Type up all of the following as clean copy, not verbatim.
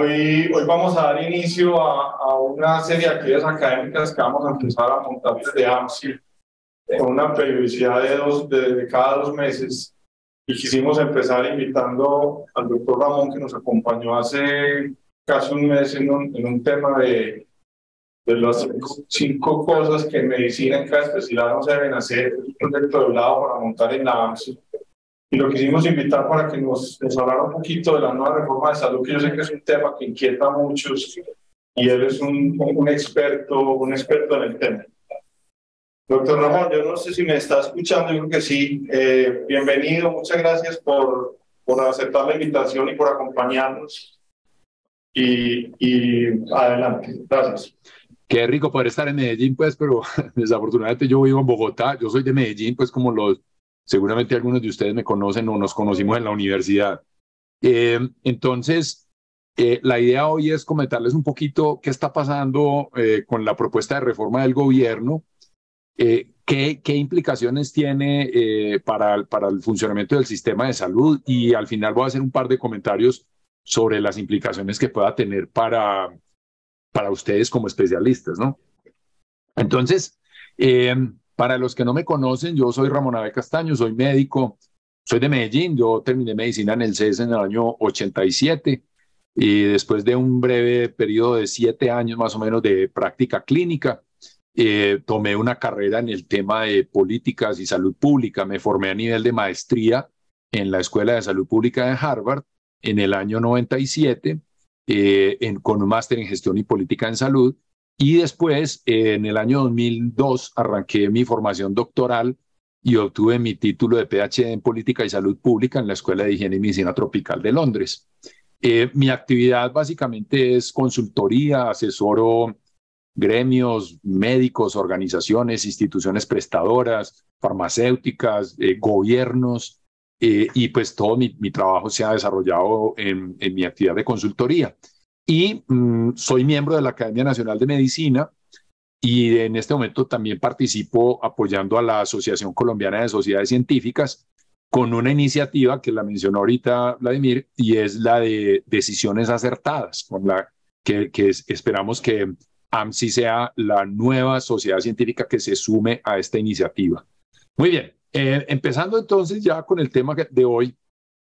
Hoy vamos a dar inicio a una serie de actividades académicas que vamos a empezar a montar desde AMSI con una periodicidad de cada 2 meses. Y quisimos empezar invitando al doctor Ramón, que nos acompañó hace casi un mes en un tema de las cinco cosas que en medicina en cada especialidad no se deben hacer, un proyecto de lado para montar en la AMSI. Y lo quisimos invitar para que nos hablara un poquito de la nueva reforma de salud, que yo sé que es un tema que inquieta a muchos, y él es un experto en el tema. Doctor Ramón, yo no sé si me está escuchando, yo creo que sí. Bienvenido, muchas gracias por aceptar la invitación y por acompañarnos. Y adelante, gracias. Qué rico poder estar en Medellín, pues, pero desafortunadamente yo vivo en Bogotá. Yo soy de Medellín, pues seguramente algunos de ustedes me conocen o nos conocimos en la universidad. Entonces, la idea hoy es comentarles un poquito qué está pasando con la propuesta de reforma del gobierno, qué implicaciones tiene para el funcionamiento del sistema de salud, y al final voy a hacer un par de comentarios sobre las implicaciones que pueda tener para ustedes como especialistas, ¿no? Entonces, para los que no me conocen, yo soy Ramón Abel Castaño, soy médico, soy de Medellín. Yo terminé medicina en el CES en el año 87 y después de un breve periodo de 7 años más o menos de práctica clínica, tomé una carrera en el tema de políticas y salud pública. Me formé a nivel de maestría en la Escuela de Salud Pública de Harvard en el año 97, con un máster en gestión y política en salud. Y después, en el año 2002, arranqué mi formación doctoral y obtuve mi título de PhD en Política y Salud Pública en la Escuela de Higiene y Medicina Tropical de Londres. Mi actividad básicamente es consultoría, asesoro gremios, médicos, organizaciones, instituciones prestadoras, farmacéuticas, gobiernos, y pues todo mi trabajo se ha desarrollado en mi actividad de consultoría. Y soy miembro de la Academia Nacional de Medicina, y en este momento también participo apoyando a la Asociación Colombiana de Sociedades Científicas con una iniciativa que la mencionó ahorita Vladimir, y es la de decisiones acertadas, con la que esperamos que AMSI sea la nueva sociedad científica que se sume a esta iniciativa. Muy bien, empezando entonces ya con el tema de hoy.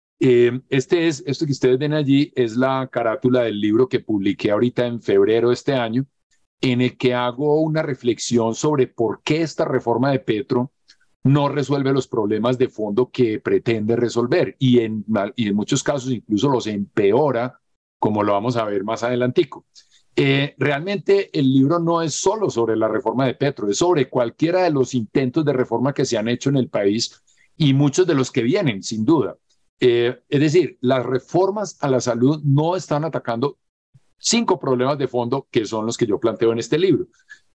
Esto que ustedes ven allí es la carátula del libro que publiqué ahorita en febrero de este año, en el que hago una reflexión sobre por qué esta reforma de Petro no resuelve los problemas de fondo que pretende resolver, y en muchos casos incluso los empeora, como lo vamos a ver más adelantico. Realmente el libro no es solo sobre la reforma de Petro, es sobre cualquiera de los intentos de reforma que se han hecho en el país y muchos de los que vienen, sin duda. Es decir, las reformas a la salud no están atacando 5 problemas de fondo que son los que yo planteo en este libro.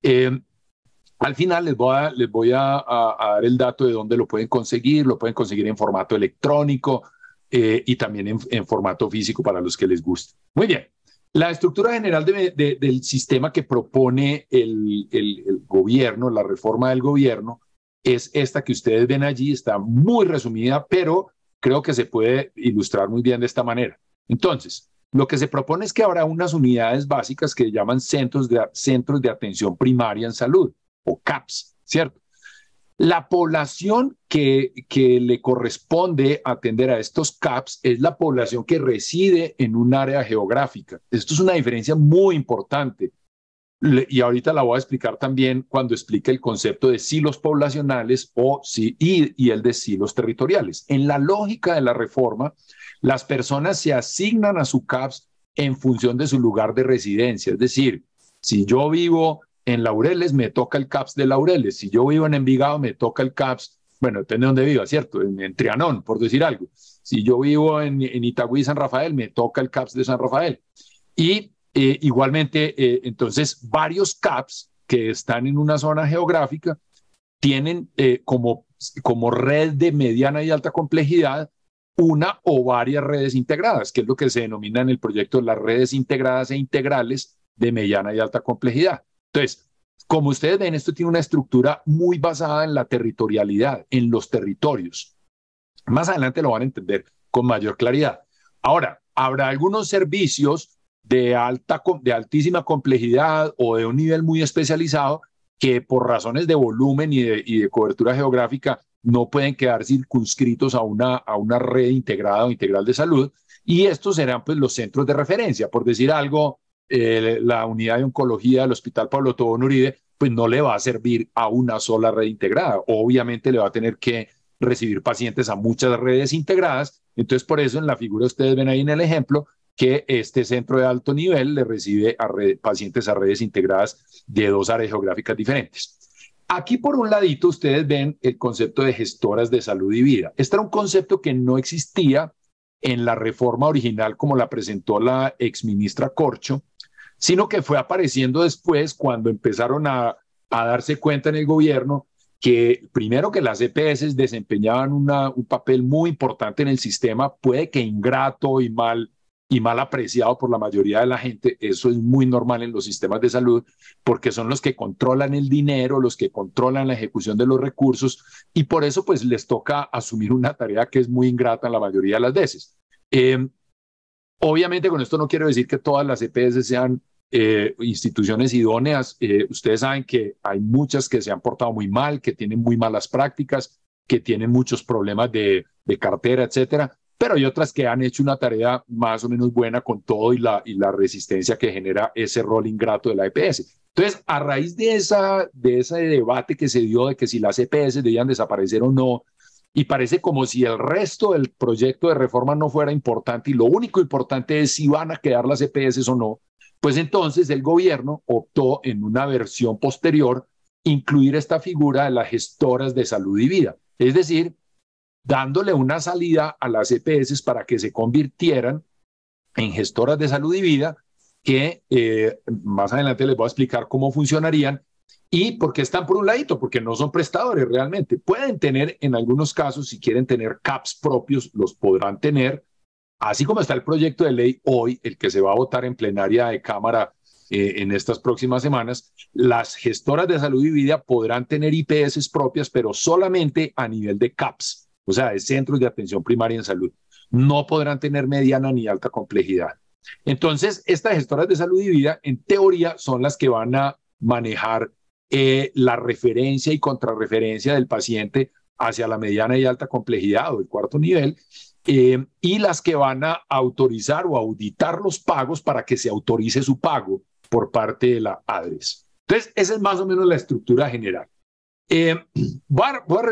Al final les voy a dar el dato de dónde lo pueden conseguir. Lo pueden conseguir en formato electrónico y también en formato físico para los que les guste. Muy bien. La estructura general del sistema que propone el gobierno, la reforma del gobierno, es esta que ustedes ven allí. Está muy resumida, pero creo que se puede ilustrar muy bien de esta manera. Entonces, lo que se propone es que habrá unas unidades básicas que llaman centros de atención primaria en salud, o CAPS, ¿cierto? La población que le corresponde atender a estos CAPS es la población que reside en un área geográfica. Esto es una diferencia muy importante, y ahorita la voy a explicar también cuando explique el concepto de silos poblacionales y el de silos territoriales. En la lógica de la reforma, las personas se asignan a su CAPS en función de su lugar de residencia. Es decir, si yo vivo en Laureles, me toca el CAPS de Laureles. Si yo vivo en Envigado, me toca el CAPS, bueno, depende de dónde viva, ¿cierto? En Trianón, por decir algo. Si yo vivo en Itagüí, San Rafael, me toca el CAPS de San Rafael. Y igualmente, entonces, varios CAPS que están en una zona geográfica tienen como red de mediana y alta complejidad una o varias redes integradas, que es lo que se denomina en el proyecto las redes integradas e integrales de mediana y alta complejidad. Entonces, como ustedes ven, esto tiene una estructura muy basada en la territorialidad, en los territorios. Más adelante lo van a entender con mayor claridad. Ahora, habrá algunos servicios de altísima complejidad o de un nivel muy especializado que por razones de volumen y de cobertura geográfica no pueden quedar circunscritos a una red integrada o integral de salud, y estos serán pues los centros de referencia. Por decir algo, la unidad de oncología del Hospital Pablo Tobón Uribe pues no le va a servir a una sola red integrada, obviamente le va a tener que recibir pacientes a muchas redes integradas. Entonces por eso en la figura ustedes ven ahí en el ejemplo que este centro de alto nivel le recibe pacientes a redes integradas de 2 áreas geográficas diferentes. Aquí por un ladito ustedes ven el concepto de gestoras de salud y vida. Este era un concepto que no existía en la reforma original como la presentó la exministra Corcho, sino que fue apareciendo después cuando empezaron a darse cuenta en el gobierno que primero que las EPS desempeñaban un papel muy importante en el sistema, puede que ingrato y mal apreciado por la mayoría de la gente. Eso es muy normal en los sistemas de salud porque son los que controlan el dinero, los que controlan la ejecución de los recursos, y por eso pues les toca asumir una tarea que es muy ingrata en la mayoría de las veces. Obviamente con esto no quiero decir que todas las EPS sean instituciones idóneas. Ustedes saben que hay muchas que se han portado muy mal, que tienen muy malas prácticas, que tienen muchos problemas de cartera, etcétera, pero hay otras que han hecho una tarea más o menos buena con todo y la resistencia que genera ese rol ingrato de la EPS. Entonces, a raíz de ese debate que se dio de que si las EPS debían desaparecer o no, y parece como si el resto del proyecto de reforma no fuera importante y lo único importante es si van a quedar las EPS o no, pues entonces el gobierno optó en una versión posterior incluir esta figura de las gestoras de salud y vida, es decir, dándole una salida a las EPS para que se convirtieran en gestoras de salud y vida, que más adelante les voy a explicar cómo funcionarían y por qué están por un ladito, porque no son prestadores realmente. Pueden tener en algunos casos, si quieren tener CAPS propios, los podrán tener, así como está el proyecto de ley hoy, el que se va a votar en plenaria de Cámara en estas próximas semanas. Las gestoras de salud y vida podrán tener IPS propias, pero solamente a nivel de CAPS, o sea, de centros de atención primaria en salud. No podrán tener mediana ni alta complejidad. Entonces, estas gestoras de salud y vida, en teoría, son las que van a manejar la referencia y contrarreferencia del paciente hacia la mediana y alta complejidad o el 4º nivel, y las que van a autorizar o auditar los pagos para que se autorice su pago parte de la ADRES. Entonces, esa es más o menos la estructura general. Voy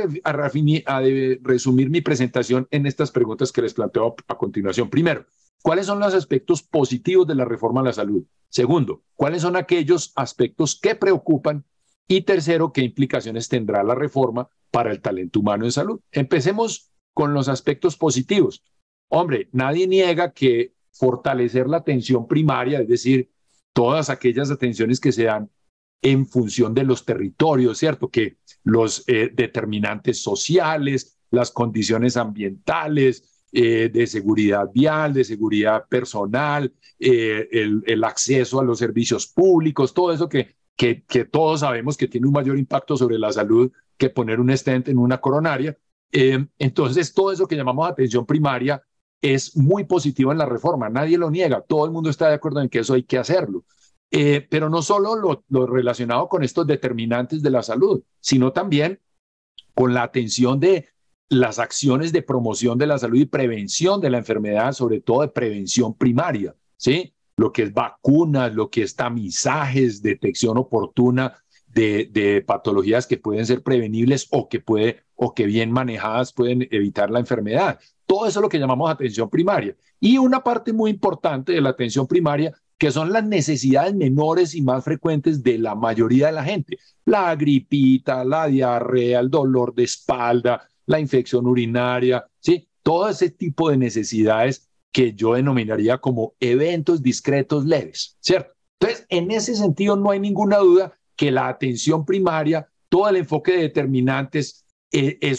a resumir mi presentación en estas preguntas que les planteo a continuación. Primero, ¿cuáles son los aspectos positivos de la reforma a la salud? Segundo, ¿cuáles son aquellos aspectos que preocupan? Y tercero, ¿qué implicaciones tendrá la reforma para el talento humano en salud? Empecemos con los aspectos positivos. Hombre, nadie niega que fortalecer la atención primaria, es decir, todas aquellas atenciones que se dan en función de los territorios, ¿cierto? Que los determinantes sociales, las condiciones ambientales, de seguridad vial, de seguridad personal, el acceso a los servicios públicos, todo eso que todos sabemos que tiene un mayor impacto sobre la salud que poner un stent en una coronaria. Entonces, todo eso que llamamos atención primaria es muy positivo en la reforma, nadie lo niega, todo el mundo está de acuerdo en que eso hay que hacerlo. Pero no solo lo relacionado con estos determinantes de la salud, sino también con la atención de las acciones de promoción de la salud y prevención de la enfermedad, sobre todo de prevención primaria, ¿sí? Lo que es vacunas, lo que es tamizajes, detección oportuna de patologías que pueden ser prevenibles o que bien manejadas pueden evitar la enfermedad. Todo eso es lo que llamamos atención primaria. Y una parte muy importante de la atención primaria, que son las necesidades menores y más frecuentes de la mayoría de la gente. La gripita, la diarrea, el dolor de espalda, la infección urinaria, ¿sí? Todo ese tipo de necesidades que yo denominaría como eventos discretos leves, ¿cierto? Entonces, en ese sentido no hay ninguna duda que la atención primaria, todo el enfoque de determinantes es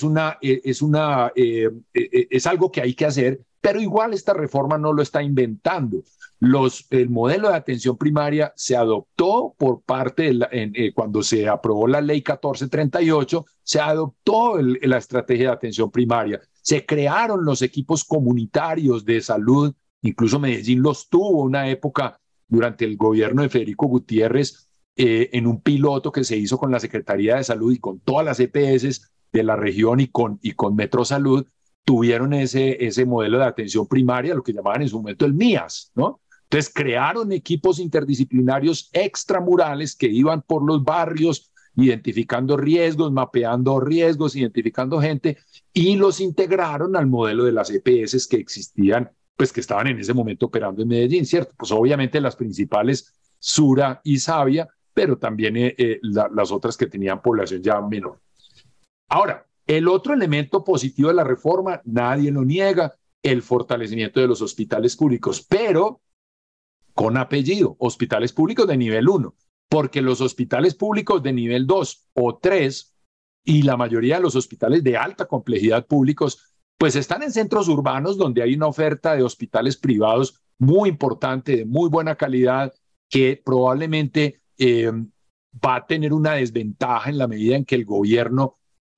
algo que hay que hacer, pero igual esta reforma no lo está inventando. El modelo de atención primaria se adoptó por parte cuando se aprobó la ley 1438, se adoptó la estrategia de atención primaria, se crearon los equipos comunitarios de salud, incluso Medellín los tuvo una época durante el gobierno de Federico Gutiérrez, en un piloto que se hizo con la Secretaría de Salud y con todas las EPS de la región y con Metrosalud, tuvieron ese modelo de atención primaria, lo que llamaban en su momento el MIAS, ¿no? Entonces crearon equipos interdisciplinarios extramurales que iban por los barrios identificando riesgos, mapeando riesgos, identificando gente, y los integraron al modelo de las EPS que existían, pues que estaban en ese momento operando en Medellín, ¿cierto? Pues obviamente las principales, Sura y Sabia, pero también las otras que tenían población ya menor. Ahora, el otro elemento positivo de la reforma, nadie lo niega, el fortalecimiento de los hospitales públicos, pero con apellido, hospitales públicos de nivel 1, porque los hospitales públicos de nivel 2 o 3 y la mayoría de los hospitales de alta complejidad públicos, pues están en centros urbanos donde hay una oferta de hospitales privados muy importante, de muy buena calidad, que probablemente va a tener una desventaja en la medida en que el gobierno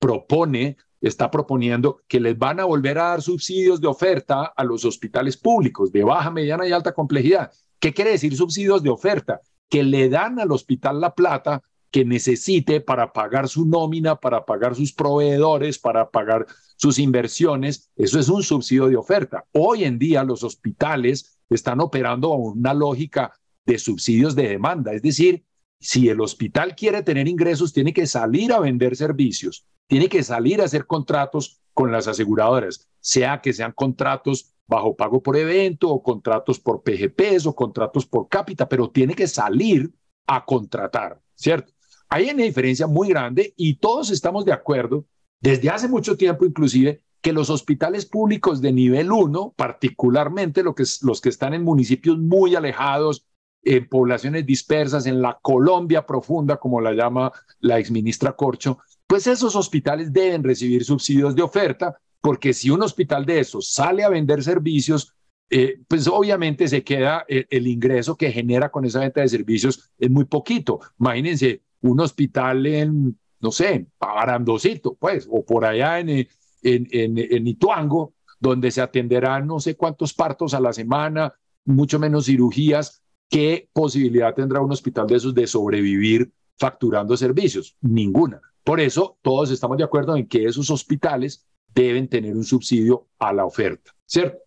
está proponiendo que les van a volver a dar subsidios de oferta a los hospitales públicos de baja, mediana y alta complejidad. ¿Qué quiere decir subsidios de oferta? Que le dan al hospital la plata que necesite para pagar su nómina, para pagar sus proveedores, para pagar sus inversiones. Eso es un subsidio de oferta. Hoy en día los hospitales están operando con una lógica de subsidios de demanda. Es decir, si el hospital quiere tener ingresos, tiene que salir a vender servicios, tiene que salir a hacer contratos con las aseguradoras, sea que sean contratos bajo pago por evento o contratos por PGPs o contratos por cápita, pero tiene que salir a contratar, ¿cierto? Hay una diferencia muy grande y todos estamos de acuerdo, desde hace mucho tiempo inclusive, que los hospitales públicos de nivel 1, particularmente los que están en municipios muy alejados, en poblaciones dispersas, en la Colombia profunda, como la llama la exministra Corcho, pues esos hospitales deben recibir subsidios de oferta, porque si un hospital de esos sale a vender servicios, pues obviamente se queda el ingreso que genera con esa venta de servicios es muy poquito. Imagínense un hospital en, no sé, Arandocito, pues, o por allá en Ituango, donde se atenderán no sé cuántos partos a la semana, mucho menos cirugías. ¿Qué posibilidad tendrá un hospital de esos de sobrevivir facturando servicios? Ninguna. Por eso todos estamos de acuerdo en que esos hospitales deben tener un subsidio a la oferta, ¿cierto?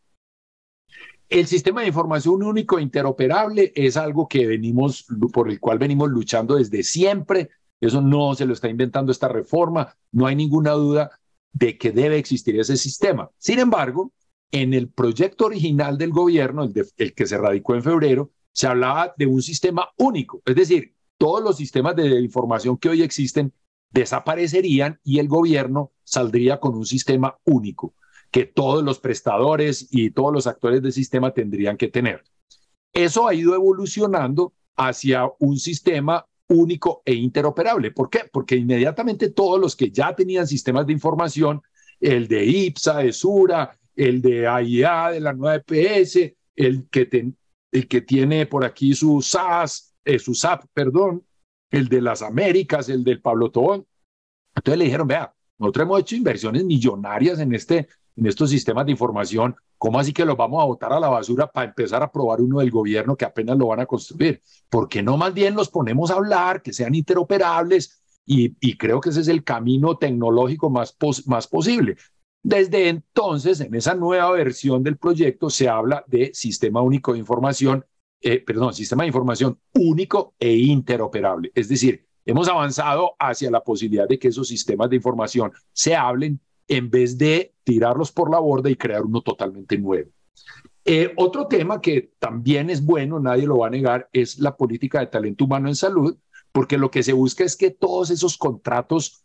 El sistema de información único e interoperable es algo por el cual venimos luchando desde siempre. Eso no se lo está inventando esta reforma. No hay ninguna duda de que debe existir ese sistema. Sin embargo, en el proyecto original del gobierno, el que se radicó en febrero, se hablaba de un sistema único. Es decir, todos los sistemas de información que hoy existen desaparecerían y el gobierno saldría con un sistema único que todos los prestadores y todos los actores del sistema tendrían que tener. Eso ha ido evolucionando hacia un sistema único e interoperable. ¿Por qué? Porque inmediatamente todos los que ya tenían sistemas de información, el de IPSA, de Sura, el de AIA, de la nueva EPS, el que tiene por aquí su SAP, perdón, el de las Américas, el del Pablo Tobón. Entonces le dijeron, vea, nosotros hemos hecho inversiones millonarias en estos sistemas de información, ¿cómo así que los vamos a botar a la basura para empezar a probar uno del gobierno que apenas lo van a construir? ¿Por qué no más bien los ponemos a hablar, que sean interoperables? Y creo que ese es el camino tecnológico más posible. Desde entonces, en esa nueva versión del proyecto, se habla de sistema único de información, sistema de información único e interoperable. Es decir, hemos avanzado hacia la posibilidad de que esos sistemas de información se hablen en vez de tirarlos por la borda y crear uno totalmente nuevo. Otro tema que también es bueno, nadie lo va a negar, es la política de talento humano en salud, porque lo que se busca es que todos esos contratos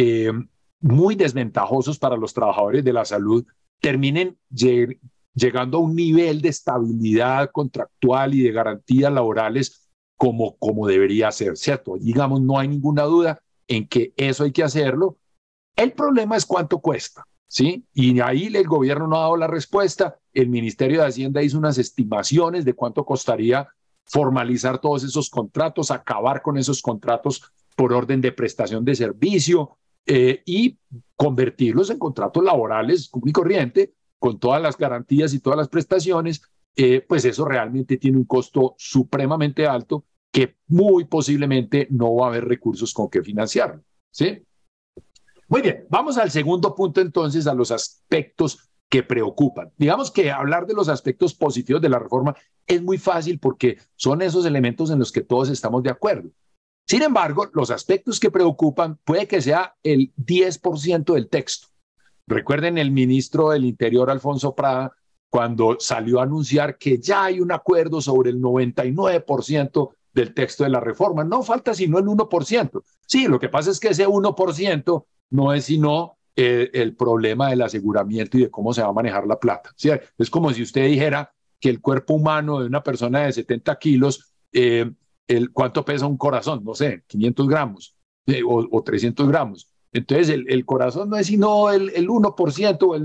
muy desventajosos para los trabajadores de la salud terminen llegando a un nivel de estabilidad contractual y de garantías laborales como debería ser, ¿cierto? Digamos, no hay ninguna duda en que eso hay que hacerlo. El problema es cuánto cuesta, ¿sí? Y ahí el gobierno no ha dado la respuesta. El Ministerio de Hacienda hizo unas estimaciones de cuánto costaría formalizar todos esos contratos, acabar con esos contratos por orden de prestación de servicio y convertirlos en contratos laborales común y corriente, con todas las garantías y todas las prestaciones, pues eso realmente tiene un costo supremamente alto que muy posiblemente no va a haber recursos con que financiarlo, ¿sí? Muy bien, vamos al segundo punto entonces, a los aspectos que preocupan. Digamos que hablar de los aspectos positivos de la reforma es muy fácil porque son esos elementos en los que todos estamos de acuerdo. Sin embargo, los aspectos que preocupan puede que sea el 10% del texto. Recuerden el ministro del Interior, Alfonso Prada, cuando salió a anunciar que ya hay un acuerdo sobre el 99% del texto de la reforma. No falta sino el 1%. Sí, lo que pasa es que ese 1% no es sino el problema del aseguramiento y de cómo se va a manejar la plata. ¿Sí? Es como si usted dijera que el cuerpo humano de una persona de 70 kilos, ¿cuánto pesa un corazón? No sé, 500 gramos o 300 gramos. Entonces, el corazón no es sino el 1% o el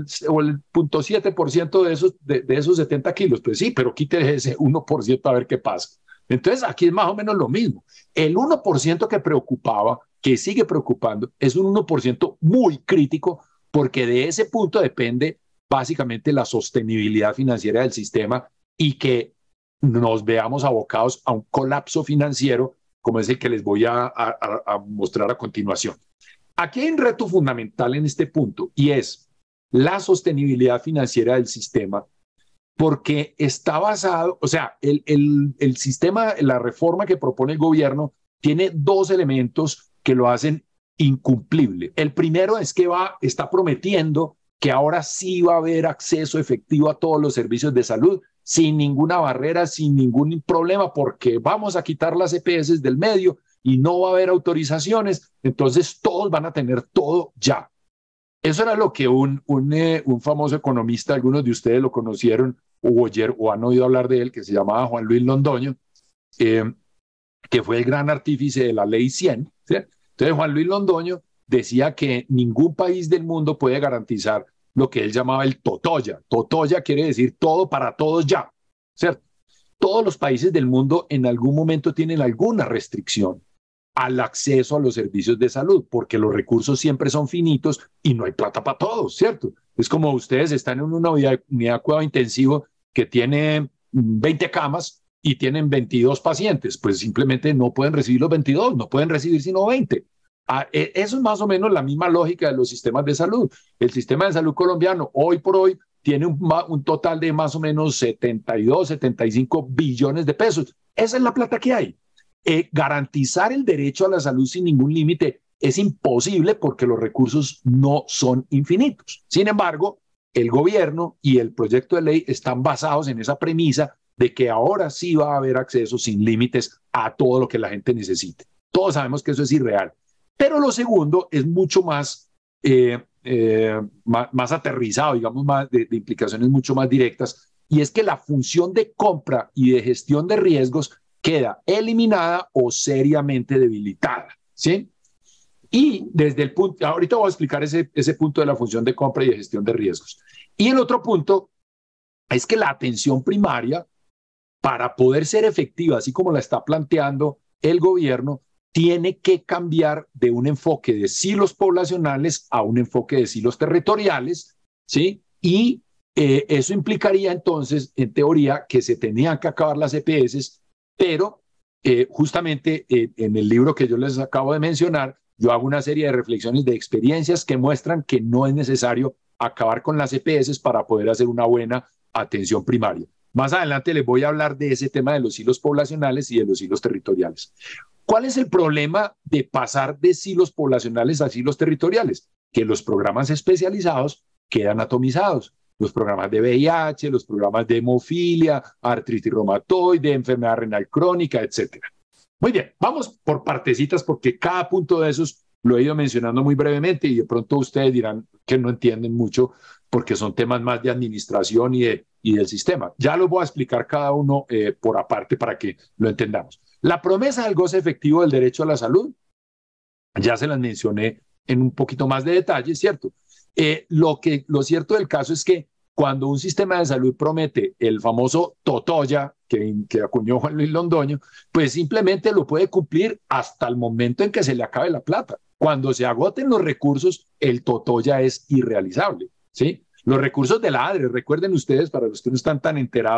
0.7% de esos 70 kilos. Pues sí, pero quítese ese 1% a ver qué pasa. Entonces, aquí es más o menos lo mismo. El 1% que preocupaba, que sigue preocupando, es un 1% muy crítico porque de ese punto depende básicamente la sostenibilidad financiera del sistema y que nos veamos abocados a un colapso financiero como es el que les voy a mostrar a continuación. Aquí hay un reto fundamental en este punto y es la sostenibilidad financiera del sistema porque está basado, o sea, el sistema, la reforma que propone el gobierno tiene dos elementos que lo hacen incumplible. El primero es que está prometiendo que ahora sí va a haber acceso efectivo a todos los servicios de salud sin ninguna barrera, sin ningún problema, porque vamos a quitar las EPS del medio y no va a haber autorizaciones, entonces todos van a tener todo ya. Eso era lo que un famoso economista, algunos de ustedes lo conocieron o han oído hablar de él, que se llamaba Juan Luis Londoño, que fue el gran artífice de la Ley 100. ¿Sí? Entonces Juan Luis Londoño decía que ningún país del mundo puede garantizar lo que él llamaba el totoya. Totoya quiere decir todo para todos ya, ¿cierto? Todos los países del mundo en algún momento tienen alguna restricción al acceso a los servicios de salud, porque los recursos siempre son finitos y no hay plata para todos, ¿cierto? Es como ustedes están en una unidad cuidado intensivo que tiene 20 camas y tienen 22 pacientes, pues simplemente no pueden recibir los 22, no pueden recibir sino 20. Eso es más o menos la misma lógica de los sistemas de salud. El sistema de salud colombiano hoy por hoy tiene un total de más o menos 72, 75 billones de pesos. Esa es la plata que hay. Garantizar el derecho a la salud sin ningún límite es imposible porque los recursos no son infinitos. Sin embargo, el gobierno y el proyecto de ley están basados en esa premisa de que ahora sí va a haber acceso sin límites a todo lo que la gente necesite. Todos sabemos que eso es irreal. Pero lo segundo es mucho más, más aterrizado, digamos, más de implicaciones mucho más directas, y es que la función de compra y de gestión de riesgos queda eliminada o seriamente debilitada, ¿sí? Y desde el punto, ahorita voy a explicar ese punto de la función de compra y de gestión de riesgos. Y el otro punto es que la atención primaria, para poder ser efectiva, así como la está planteando el gobierno, tiene que cambiar de un enfoque de silos poblacionales a un enfoque de silos territoriales, ¿sí? Y eso implicaría entonces, en teoría, que se tenían que acabar las EPS, pero justamente en el libro que yo les acabo de mencionar, yo hago una serie de reflexiones de experiencias que muestran que no es necesario acabar con las EPS para poder hacer una buena atención primaria. Más adelante les voy a hablar de ese tema de los silos poblacionales y de los silos territoriales. ¿Cuál es el problema de pasar de silos poblacionales a silos territoriales? Que los programas especializados quedan atomizados. Los programas de VIH, los programas de hemofilia, artritis reumatoide, enfermedad renal crónica, etc. Muy bien, vamos por partecitas porque cada punto de esos lo he ido mencionando muy brevemente y de pronto ustedes dirán que no entienden mucho porque son temas más de administración y del sistema. Ya los voy a explicar cada uno por aparte para que lo entendamos. La promesa del goce efectivo del derecho a la salud, ya se las mencioné en un poquito más de detalle, ¿cierto? Lo cierto del caso es que cuando un sistema de salud promete el famoso totoya que acuñó Juan Luis Londoño, pues simplemente lo puede cumplir hasta el momento en que se le acabe la plata. Cuando se agoten los recursos, el totoya es irrealizable, ¿sí? Los recursos de la ADRE, recuerden ustedes, para los que no están tan enterados,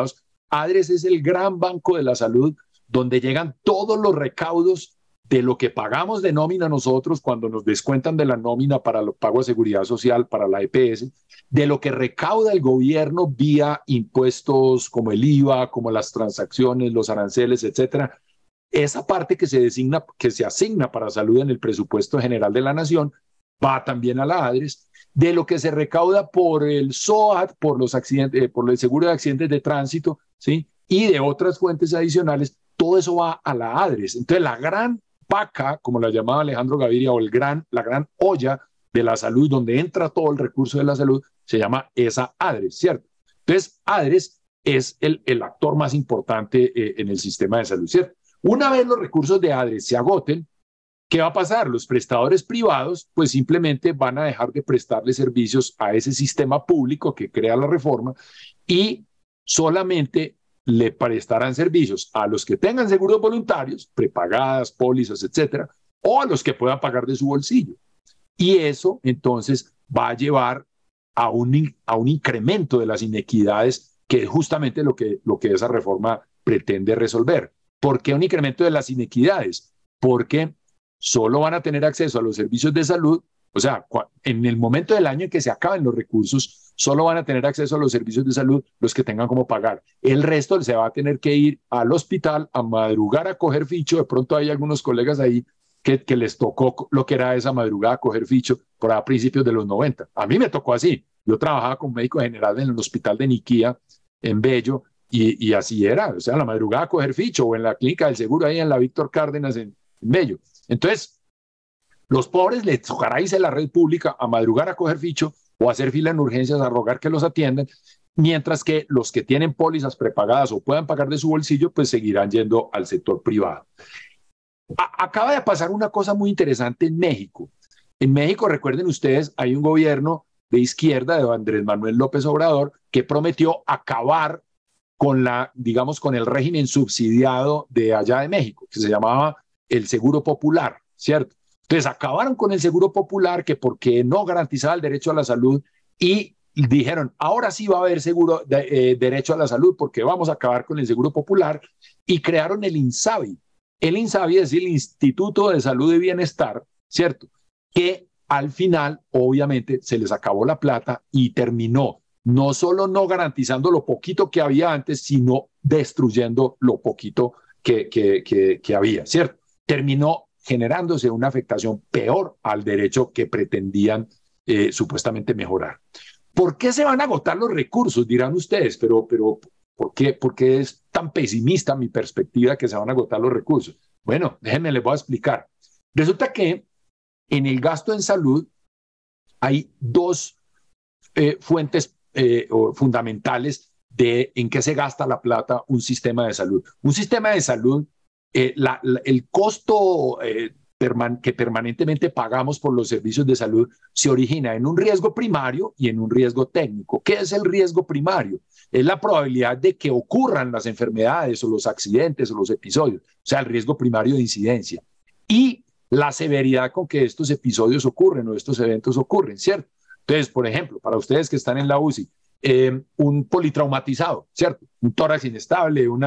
ADRES es el gran banco de la salud donde llegan todos los recaudos de lo que pagamos de nómina nosotros cuando nos descuentan de la nómina para el pago de seguridad social, para la EPS, de lo que recauda el gobierno vía impuestos como el IVA, como las transacciones, los aranceles, etcétera. Esa parte que se asigna para salud en el presupuesto general de la nación va también a la ADRES. De lo que se recauda por el SOAT, por los accidentes, por el seguro de accidentes de tránsito, ¿sí? Y de otras fuentes adicionales, todo eso va a la ADRES. Entonces, la gran vaca, como la llamaba Alejandro Gaviria, o la gran olla de la salud, donde entra todo el recurso de la salud, se llama esa ADRES, ¿cierto? Entonces, ADRES es el actor más importante en el sistema de salud, ¿cierto? Una vez los recursos de ADRES se agoten, ¿qué va a pasar? Los prestadores privados pues simplemente van a dejar de prestarle servicios a ese sistema público que crea la reforma y solamente le prestarán servicios a los que tengan seguros voluntarios, prepagadas, pólizas, etcétera, o a los que puedan pagar de su bolsillo. Y eso entonces va a llevar a un incremento de las inequidades, que es justamente lo que esa reforma pretende resolver. ¿Por qué un incremento de las inequidades? Porque solo van a tener acceso a los servicios de salud, o sea, en el momento del año en que se acaben los recursos, solo van a tener acceso a los servicios de salud los que tengan como pagar. El resto se va a tener que ir al hospital a madrugar a coger ficho. De pronto hay algunos colegas ahí que les tocó lo que era esa madrugada a coger ficho por a principios de los 90. A mí me tocó así. Yo trabajaba como médico general en el hospital de Niquía, en Bello, y así era. O sea, la madrugada a coger ficho, o en la clínica del seguro ahí en la Víctor Cárdenas en Bello. Entonces, los pobres les tocará irse a la red pública a madrugar a coger ficho o a hacer fila en urgencias a rogar que los atiendan, mientras que los que tienen pólizas prepagadas o puedan pagar de su bolsillo, pues seguirán yendo al sector privado. Acaba de pasar una cosa muy interesante en México. En México, recuerden ustedes, hay un gobierno de izquierda de Andrés Manuel López Obrador que prometió acabar con digamos, con el régimen subsidiado de allá de México, que se llamaba el Seguro Popular, ¿cierto? Entonces acabaron con el Seguro Popular, que porque no garantizaba el derecho a la salud, y dijeron, ahora sí va a haber derecho a la salud porque vamos a acabar con el Seguro Popular, y crearon el INSABI. El INSABI es el Instituto de Salud y Bienestar, ¿cierto? Que al final, obviamente, se les acabó la plata y terminó no solo no garantizando lo poquito que había antes, sino destruyendo lo poquito que había, ¿cierto? Terminó generándose una afectación peor al derecho que pretendían supuestamente mejorar. ¿Por qué se van a agotar los recursos? Dirán ustedes, pero ¿por qué es tan pesimista mi perspectiva que se van a agotar los recursos? Bueno, déjenme, les voy a explicar. Resulta que en el gasto en salud hay dos fuentes fundamentales de en qué se gasta la plata un sistema de salud. Un sistema de salud, el costo que permanentemente pagamos por los servicios de salud se origina en un riesgo primario y en un riesgo técnico. ¿Qué es el riesgo primario? Es la probabilidad de que ocurran las enfermedades o los accidentes o los episodios, o sea, el riesgo primario de incidencia. Y la severidad con que estos episodios ocurren o estos eventos ocurren, ¿cierto? Entonces, por ejemplo, para ustedes que están en la UCI, un politraumatizado, ¿cierto? Un tórax inestable, un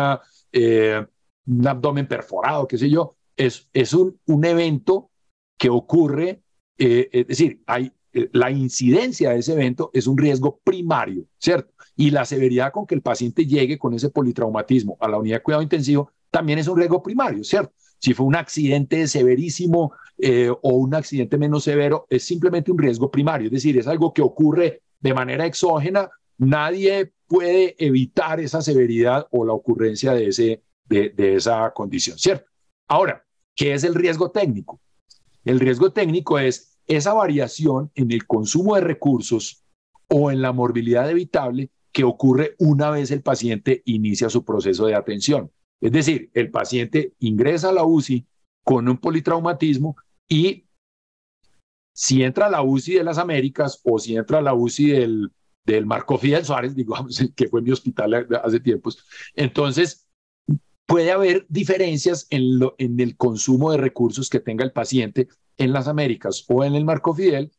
abdomen perforado, qué sé yo, es un evento que ocurre, es decir, la incidencia de ese evento es un riesgo primario, ¿cierto? Y la severidad con que el paciente llegue con ese politraumatismo a la unidad de cuidado intensivo también es un riesgo primario, ¿cierto? Si fue un accidente severísimo o un accidente menos severo, es simplemente un riesgo primario, es decir, es algo que ocurre de manera exógena, nadie puede evitar esa severidad o la ocurrencia de esa condición, ¿cierto? Ahora, ¿qué es el riesgo técnico? El riesgo técnico es esa variación en el consumo de recursos o en la morbilidad evitable que ocurre una vez el paciente inicia su proceso de atención. Es decir, el paciente ingresa a la UCI con un politraumatismo y si entra a la UCI de las Américas o si entra a la UCI del Marco Fidel Suárez, digamos, que fue mi hospital hace tiempos, entonces puede haber diferencias en el consumo de recursos que tenga el paciente en las Américas o en el Marco Fidel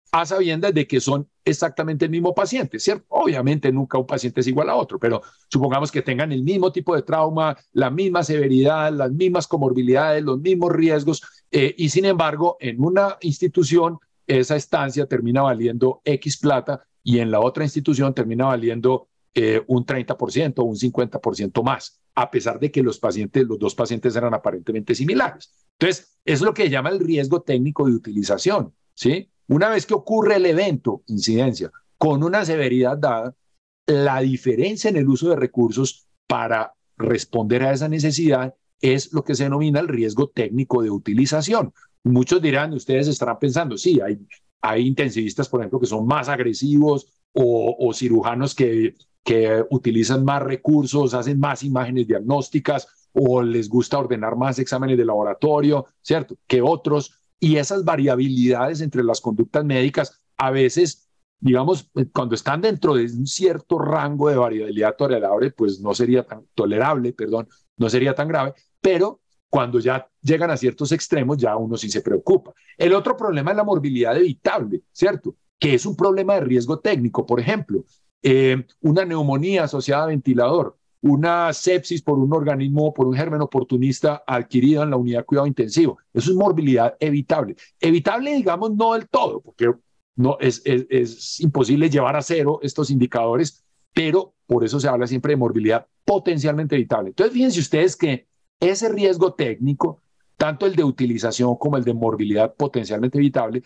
a sabiendas de que son exactamente el mismo paciente, ¿cierto? Obviamente nunca un paciente es igual a otro, pero supongamos que tengan el mismo tipo de trauma, la misma severidad, las mismas comorbilidades, los mismos riesgos, y sin embargo, en una institución, esa estancia termina valiendo X plata y en la otra institución termina valiendo un 30% o un 50% más, a pesar de que los dos pacientes eran aparentemente similares. Entonces, es lo que llama el riesgo técnico de utilización, ¿sí? Una vez que ocurre el evento, incidencia, con una severidad dada, la diferencia en el uso de recursos para responder a esa necesidad es lo que se denomina el riesgo técnico de utilización. Muchos dirán, ustedes estarán pensando, sí, hay intensivistas, por ejemplo, que son más agresivos o cirujanos que utilizan más recursos, hacen más imágenes diagnósticas o les gusta ordenar más exámenes de laboratorio, ¿cierto? Que otros. Y esas variabilidades entre las conductas médicas a veces, digamos, cuando están dentro de un cierto rango de variabilidad tolerable, pues no sería tan tolerable, perdón, no sería tan grave, pero cuando ya llegan a ciertos extremos, ya uno sí se preocupa. El otro problema es la morbilidad evitable, ¿cierto? Que es un problema de riesgo técnico. Por ejemplo, una neumonía asociada a ventilador, una sepsis por un organismo, por un germen oportunista adquirido en la unidad de cuidado intensivo. Eso es morbilidad evitable. Evitable, digamos, no del todo, porque no, es imposible llevar a cero estos indicadores, pero por eso se habla siempre de morbilidad potencialmente evitable. Entonces, fíjense ustedes que ese riesgo técnico, tanto el de utilización como el de morbilidad potencialmente evitable,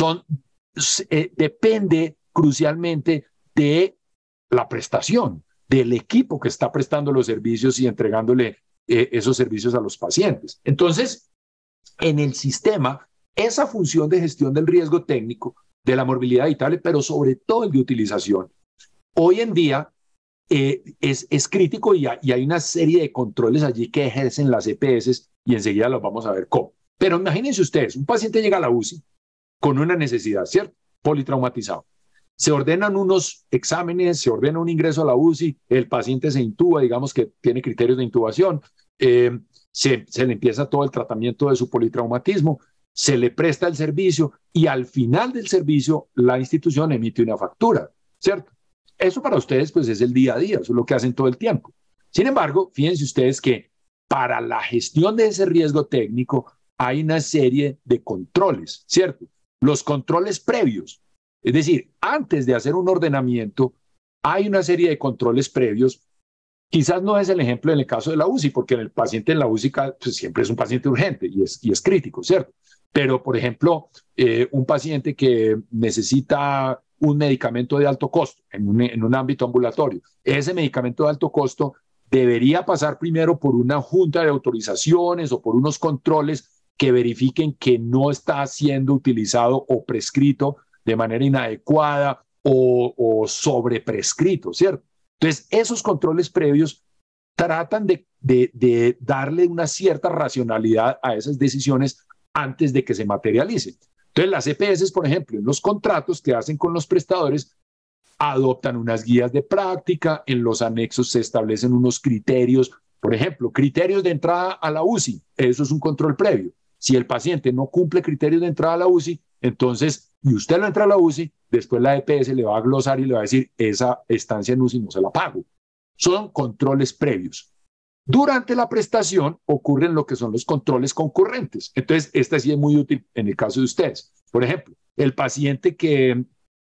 depende crucialmente de la prestación, del equipo que está prestando los servicios y entregándole esos servicios a los pacientes. Entonces, en el sistema, esa función de gestión del riesgo técnico, de la morbilidad evitable, pero sobre todo el de utilización, hoy en día es crítico y hay una serie de controles allí que ejercen las EPS y enseguida los vamos a ver cómo. Pero imagínense ustedes, un paciente llega a la UCI con una necesidad, ¿cierto? Politraumatizado. Se ordenan unos exámenes, se ordena un ingreso a la UCI, el paciente se intuba, digamos que tiene criterios de intubación, se le empieza todo el tratamiento de su politraumatismo, se le presta el servicio y al final del servicio la institución emite una factura, ¿cierto? Eso para ustedes pues es el día a día, eso es lo que hacen todo el tiempo. Sin embargo, fíjense ustedes que para la gestión de ese riesgo técnico hay una serie de controles, ¿cierto? Los controles previos. Es decir, antes de hacer un ordenamiento, hay una serie de controles previos. Quizás no es el ejemplo en el caso de la UCI, porque el paciente en la UCI pues, siempre es un paciente urgente y es crítico, ¿cierto? Pero, por ejemplo, un paciente que necesita un medicamento de alto costo en un ámbito ambulatorio, ese medicamento de alto costo debería pasar primero por una junta de autorizaciones o por unos controles que verifiquen que no está siendo utilizado o prescrito de manera inadecuada o sobreprescrito, ¿cierto? Entonces, esos controles previos tratan de darle una cierta racionalidad a esas decisiones antes de que se materialicen. Entonces, las EPS, por ejemplo, en los contratos que hacen con los prestadores, adoptan unas guías de práctica, en los anexos se establecen unos criterios, por ejemplo, criterios de entrada a la UCI, eso es un control previo. Si el paciente no cumple criterios de entrada a la UCI, entonces, y usted lo entra a la UCI, después la EPS le va a glosar y le va a decir, esa estancia en UCI no se la pago. Son controles previos. Durante la prestación ocurren lo que son los controles concurrentes. Entonces, esta sí es muy útil en el caso de ustedes. Por ejemplo, el paciente que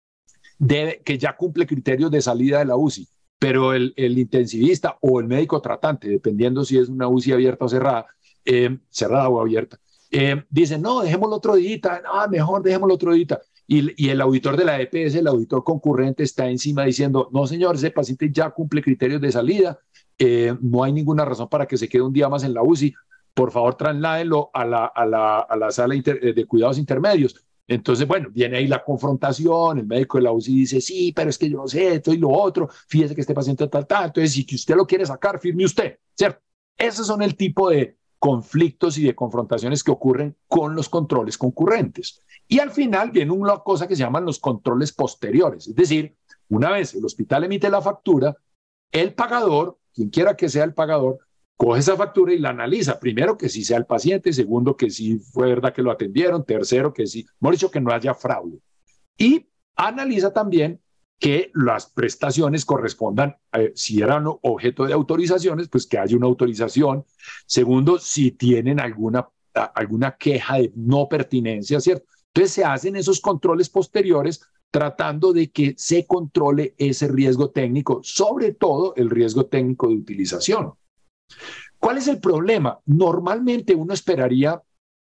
ya cumple criterios de salida de la UCI, pero el intensivista o el médico tratante, dependiendo si es una UCI abierta o cerrada, cerrada o abierta, dicen, no, dejémoslo otro día, mejor dejémoslo otro día. Y el auditor de la EPS, el auditor concurrente, está encima diciendo, no señor, ese paciente ya cumple criterios de salida, no hay ninguna razón para que se quede un día más en la UCI, por favor trasládenlo a la sala de cuidados intermedios. Entonces, bueno, viene ahí la confrontación, el médico de la UCI dice, sí, pero es que yo no sé, esto y lo otro, fíjese que este paciente tal, entonces si usted lo quiere sacar, firme usted, ¿cierto? Esos son el tipo de conflictos y de confrontaciones que ocurren con los controles concurrentes. Y al final viene una cosa que se llaman los controles posteriores, es decir, una vez el hospital emite la factura, el pagador, quien quiera que sea el pagador, coge esa factura y la analiza. Primero, que sí sea el paciente. Segundo, que sí fue verdad que lo atendieron. Tercero, que sí, hemos dicho que no haya fraude. Y analiza también que las prestaciones correspondan, si eran objeto de autorizaciones, pues que haya una autorización. Segundo, si tienen alguna queja de no pertinencia, ¿cierto? Entonces se hacen esos controles posteriores tratando de que se controle ese riesgo técnico, sobre todo el riesgo técnico de utilización. ¿Cuál es el problema? Normalmente uno esperaría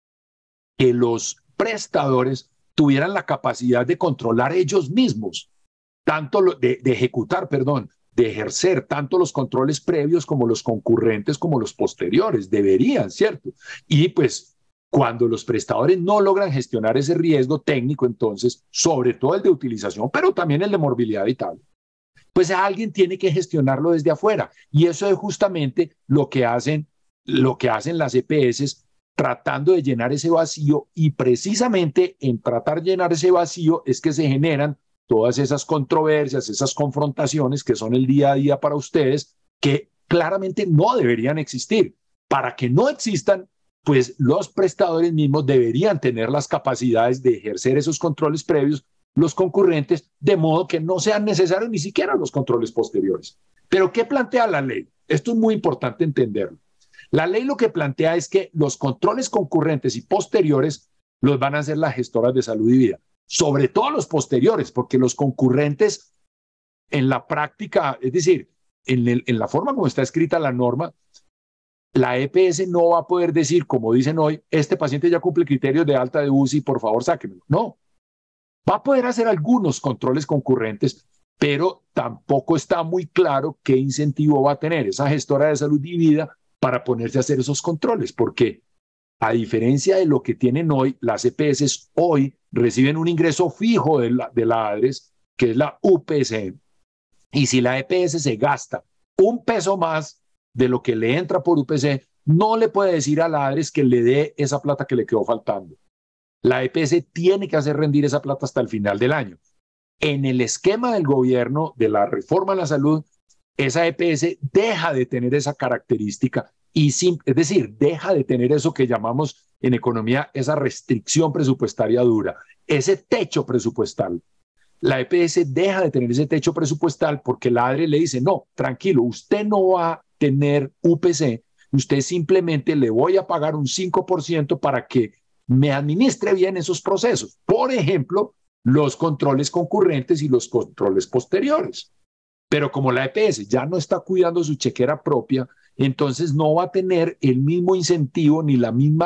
que los prestadores tuvieran la capacidad de controlar ellos mismos, de ejecutar, perdón, de ejercer tanto los controles previos como los concurrentes como los posteriores. Deberían, ¿cierto? Y pues cuando los prestadores no logran gestionar ese riesgo técnico, entonces, sobre todo el de utilización, pero también el de morbilidad vital, pues alguien tiene que gestionarlo desde afuera. Y eso es justamente lo que hacen las EPS, tratando de llenar ese vacío, y precisamente en tratar de llenar ese vacío es que se generan todas esas controversias, esas confrontaciones que son el día a día para ustedes, que claramente no deberían existir. Para que no existan, pues los prestadores mismos deberían tener las capacidades de ejercer esos controles previos, los concurrentes, de modo que no sean necesarios ni siquiera los controles posteriores. Pero ¿qué plantea la ley? Esto es muy importante entenderlo. La ley lo que plantea es que los controles concurrentes y posteriores los van a hacer las gestoras de salud y vida, sobre todo los posteriores, porque los concurrentes en la práctica, es decir, en la forma como está escrita la norma, la EPS no va a poder decir, como dicen hoy, este paciente ya cumple criterios de alta de UCI, por favor sáquenmelo. No, va a poder hacer algunos controles concurrentes, pero tampoco está muy claro qué incentivo va a tener esa gestora de salud y vida para ponerse a hacer esos controles, porque a diferencia de lo que tienen hoy, las EPS hoy reciben un ingreso fijo de la ADRES, que es la UPC, y si la EPS se gasta un peso más de lo que le entra por UPC, no le puede decir a la ADRES que le dé esa plata que le quedó faltando. La EPS tiene que hacer rendir esa plata hasta el final del año. En el esquema del gobierno de la reforma a la salud, esa EPS deja de tener esa característica, es decir, deja de tener eso que llamamos en economía esa restricción presupuestaria dura, ese techo presupuestal. La EPS deja de tener ese techo presupuestal porque la ADRE le dice, no, tranquilo, usted no va a tener UPC, usted simplemente le voy a pagar un 5% para que me administre bien esos procesos. Por ejemplo, los controles concurrentes y los controles posteriores. Pero como la EPS ya no está cuidando su chequera propia, entonces no va a tener el mismo incentivo ni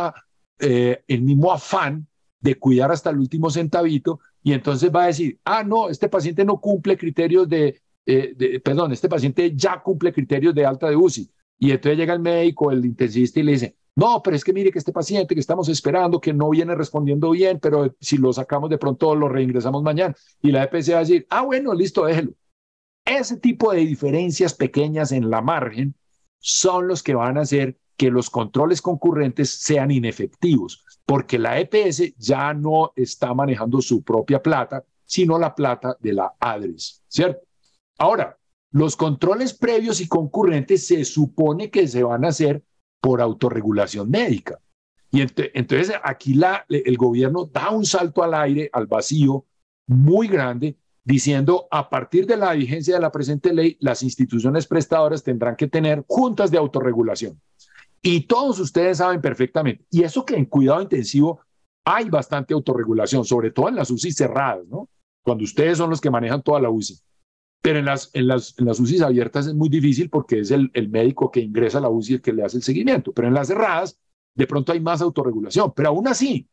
el mismo afán de cuidar hasta el último centavito, y entonces va a decir, no, este paciente no cumple criterios este paciente ya cumple criterios de alta de UCI. Y entonces llega el médico, el intensivista, y le dice, no, pero es que mire que este paciente que estamos esperando, que no viene respondiendo bien, pero si lo sacamos de pronto lo reingresamos mañana. Y la EPS va a decir, bueno, listo, déjelo. Ese tipo de diferencias pequeñas en la margen son los que van a hacer que los controles concurrentes sean inefectivos, porque la EPS ya no está manejando su propia plata, sino la plata de la ADRES, ¿cierto? Ahora, los controles previos y concurrentes se supone que se van a hacer por autorregulación médica. Y entonces aquí el gobierno da un salto al aire, al vacío, muy grande, diciendo, a partir de la vigencia de la presente ley, las instituciones prestadoras tendrán que tener juntas de autorregulación. Y todos ustedes saben perfectamente, y eso que en cuidado intensivo hay bastante autorregulación, sobre todo en las UCI cerradas, ¿no? Cuando ustedes son los que manejan toda la UCI. Pero en las UCI abiertas es muy difícil porque es el médico que ingresa a la UCI el que le hace el seguimiento. Pero en las cerradas, de pronto hay más autorregulación. Pero aún así,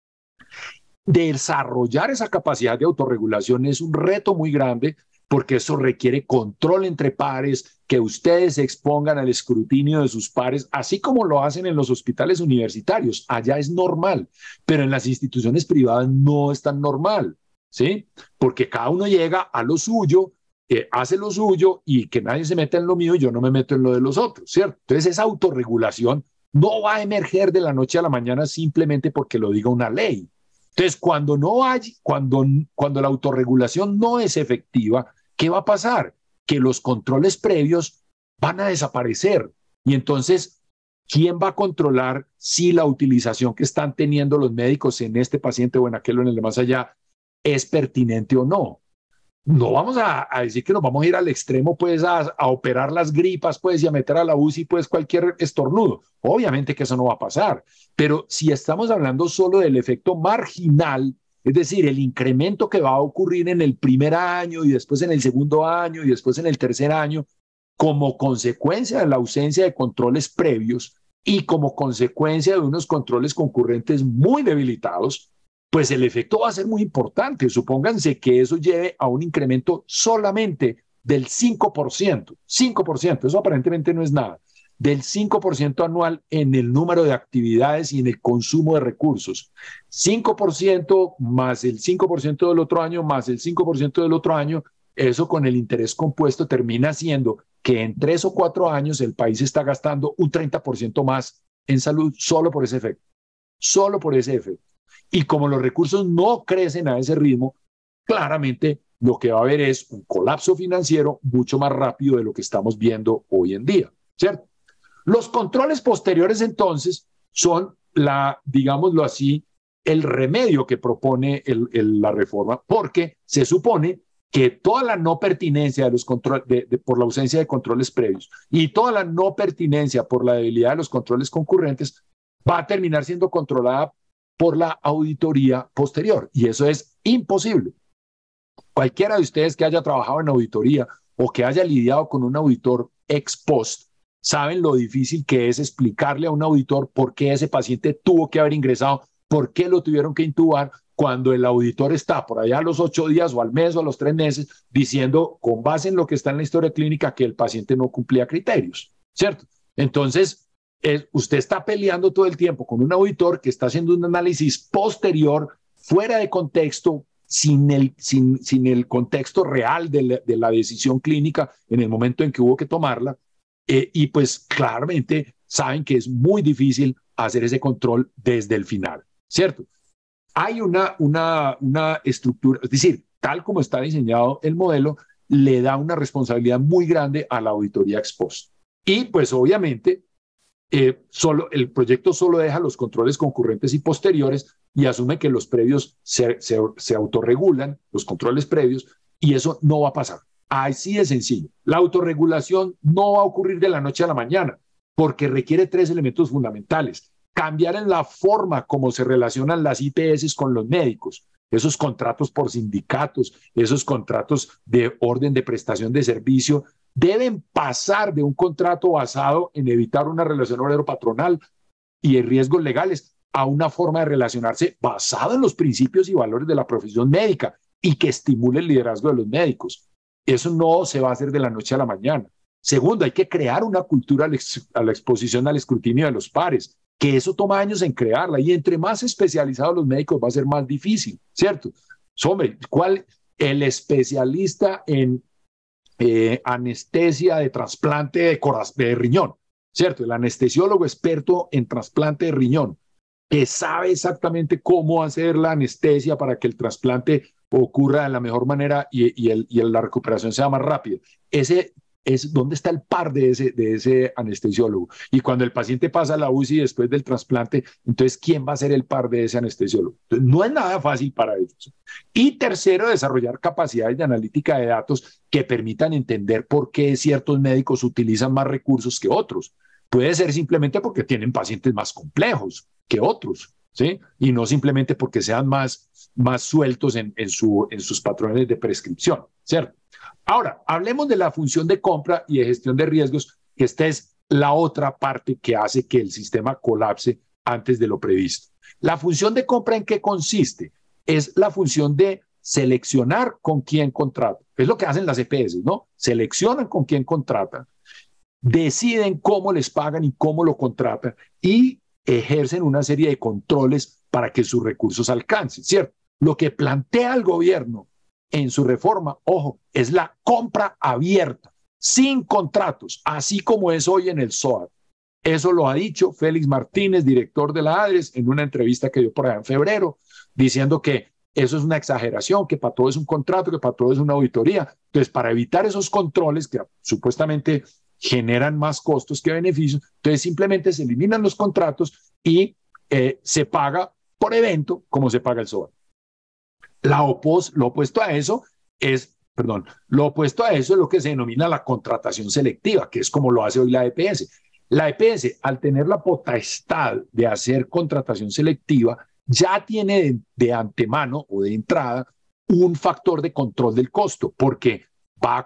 desarrollar esa capacidad de autorregulación es un reto muy grande, porque eso requiere control entre pares, que ustedes se expongan al escrutinio de sus pares, así como lo hacen en los hospitales universitarios. Allá es normal, pero en las instituciones privadas no es tan normal, ¿sí? Porque cada uno llega a lo suyo, hace lo suyo, y que nadie se meta en lo mío y yo no me meto en lo de los otros, ¿cierto? Entonces esa autorregulación no va a emerger de la noche a la mañana simplemente porque lo diga una ley. Entonces, cuando la autorregulación no es efectiva, ¿qué va a pasar? Que los controles previos van a desaparecer. Y entonces, ¿quién va a controlar si la utilización que están teniendo los médicos en este paciente o en aquel o en el de más allá es pertinente o no. No vamos a decir que nos vamos a ir al extremo, pues, a operar las gripas, pues, y a meter a la UCI, pues, cualquier estornudo. Obviamente que eso no va a pasar. Pero si estamos hablando solo del efecto marginal, es decir, el incremento que va a ocurrir en el primer año y después en el segundo año y después en el tercer año, como consecuencia de la ausencia de controles previos y como consecuencia de unos controles concurrentes muy debilitados, pues el efecto va a ser muy importante. Supónganse que eso lleve a un incremento solamente del 5%. 5%, eso aparentemente no es nada, del 5% anual en el número de actividades y en el consumo de recursos. 5% más el 5% del otro año, más el 5% del otro año, eso con el interés compuesto termina siendo que en 3 o 4 años el país está gastando un 30% más en salud solo por ese efecto. Solo por ese efecto. Y como los recursos no crecen a ese ritmo, claramente lo que va a haber es un colapso financiero mucho más rápido de lo que estamos viendo hoy en día, ¿cierto? Los controles posteriores, entonces, son digámoslo así, el remedio que propone la reforma, porque se supone que toda la no pertinencia de los por la ausencia de controles previos y toda la no pertinencia por la debilidad de los controles concurrentes va a terminar siendo controlada por la auditoría posterior. Y eso es imposible. Cualquiera de ustedes que haya trabajado en auditoría o que haya lidiado con un auditor ex post, saben lo difícil que es explicarle a un auditor por qué ese paciente tuvo que haber ingresado, por qué lo tuvieron que intubar, cuando el auditor está por allá a los 8 días o al mes o a los 3 meses diciendo, con base en lo que está en la historia clínica, que el paciente no cumplía criterios, ¿cierto? Entonces, usted está peleando todo el tiempo con un auditor que está haciendo un análisis posterior, fuera de contexto, sin el contexto real de la decisión clínica en el momento en que hubo que tomarla, y pues claramente saben que es muy difícil hacer ese control desde el final, ¿cierto? Hay una estructura, es decir, tal como está diseñado el modelo, le da una responsabilidad muy grande a la auditoría ex post. Y pues obviamente el proyecto solo deja los controles concurrentes y posteriores y asume que los previos se autorregulan, los controles previos, y eso no va a pasar. Así de sencillo. La autorregulación no va a ocurrir de la noche a la mañana porque requiere 3 elementos fundamentales. Cambiar en la forma como se relacionan las IPS con los médicos, esos contratos por sindicatos, esos contratos de orden de prestación de servicio, deben pasar de un contrato basado en evitar una relación obrero-patronal y en riesgos legales a una forma de relacionarse basada en los principios y valores de la profesión médica y que estimule el liderazgo de los médicos. Eso no se va a hacer de la noche a la mañana. Segundo, hay que crear una cultura a la exposición al escrutinio de los pares, que eso toma años en crearla, y entre más especializados los médicos va a ser más difícil, ¿cierto? Hombre, el especialista en anestesia de trasplante de riñón, ¿cierto? El anestesiólogo experto en trasplante de riñón, que sabe exactamente cómo hacer la anestesia para que el trasplante ocurra de la mejor manera y la recuperación sea más rápida. Ese es donde está el par de ese anestesiólogo. Y cuando el paciente pasa a la UCI después del trasplante, entonces, ¿quién va a ser el par de ese anestesiólogo? Entonces, no es nada fácil para ellos. Y tercero, desarrollar capacidades de analítica de datos que permitan entender por qué ciertos médicos utilizan más recursos que otros. Puede ser simplemente porque tienen pacientes más complejos que otros, ¿sí? Y no simplemente porque sean más sueltos en sus patrones de prescripción, ¿cierto? Ahora, hablemos de la función de compra y de gestión de riesgos, que esta es la otra parte que hace que el sistema colapse antes de lo previsto. La función de compra, ¿en qué consiste? Es la función de seleccionar con quién contrata. Es lo que hacen las EPS, ¿no? Seleccionan con quién contratan, deciden cómo les pagan y cómo lo contratan y ejercen una serie de controles para que sus recursos alcancen, ¿cierto? Lo que plantea el gobierno en su reforma, ojo, es la compra abierta, sin contratos, así como es hoy en el SOAT. Eso lo ha dicho Félix Martínez, director de la ADRES, en una entrevista que dio por allá en febrero, diciendo que eso es una exageración, que para todo es un contrato, que para todo es una auditoría. Entonces, para evitar esos controles que supuestamente generan más costos que beneficios, entonces simplemente se eliminan los contratos y se paga por evento como se paga el SOAT. Lo opuesto a eso es, perdón, lo opuesto a eso es lo que se denomina la contratación selectiva, que es como lo hace hoy la EPS. La EPS, al tener la potestad de hacer contratación selectiva, ya tiene de antemano o de entrada un factor de control del costo, porque va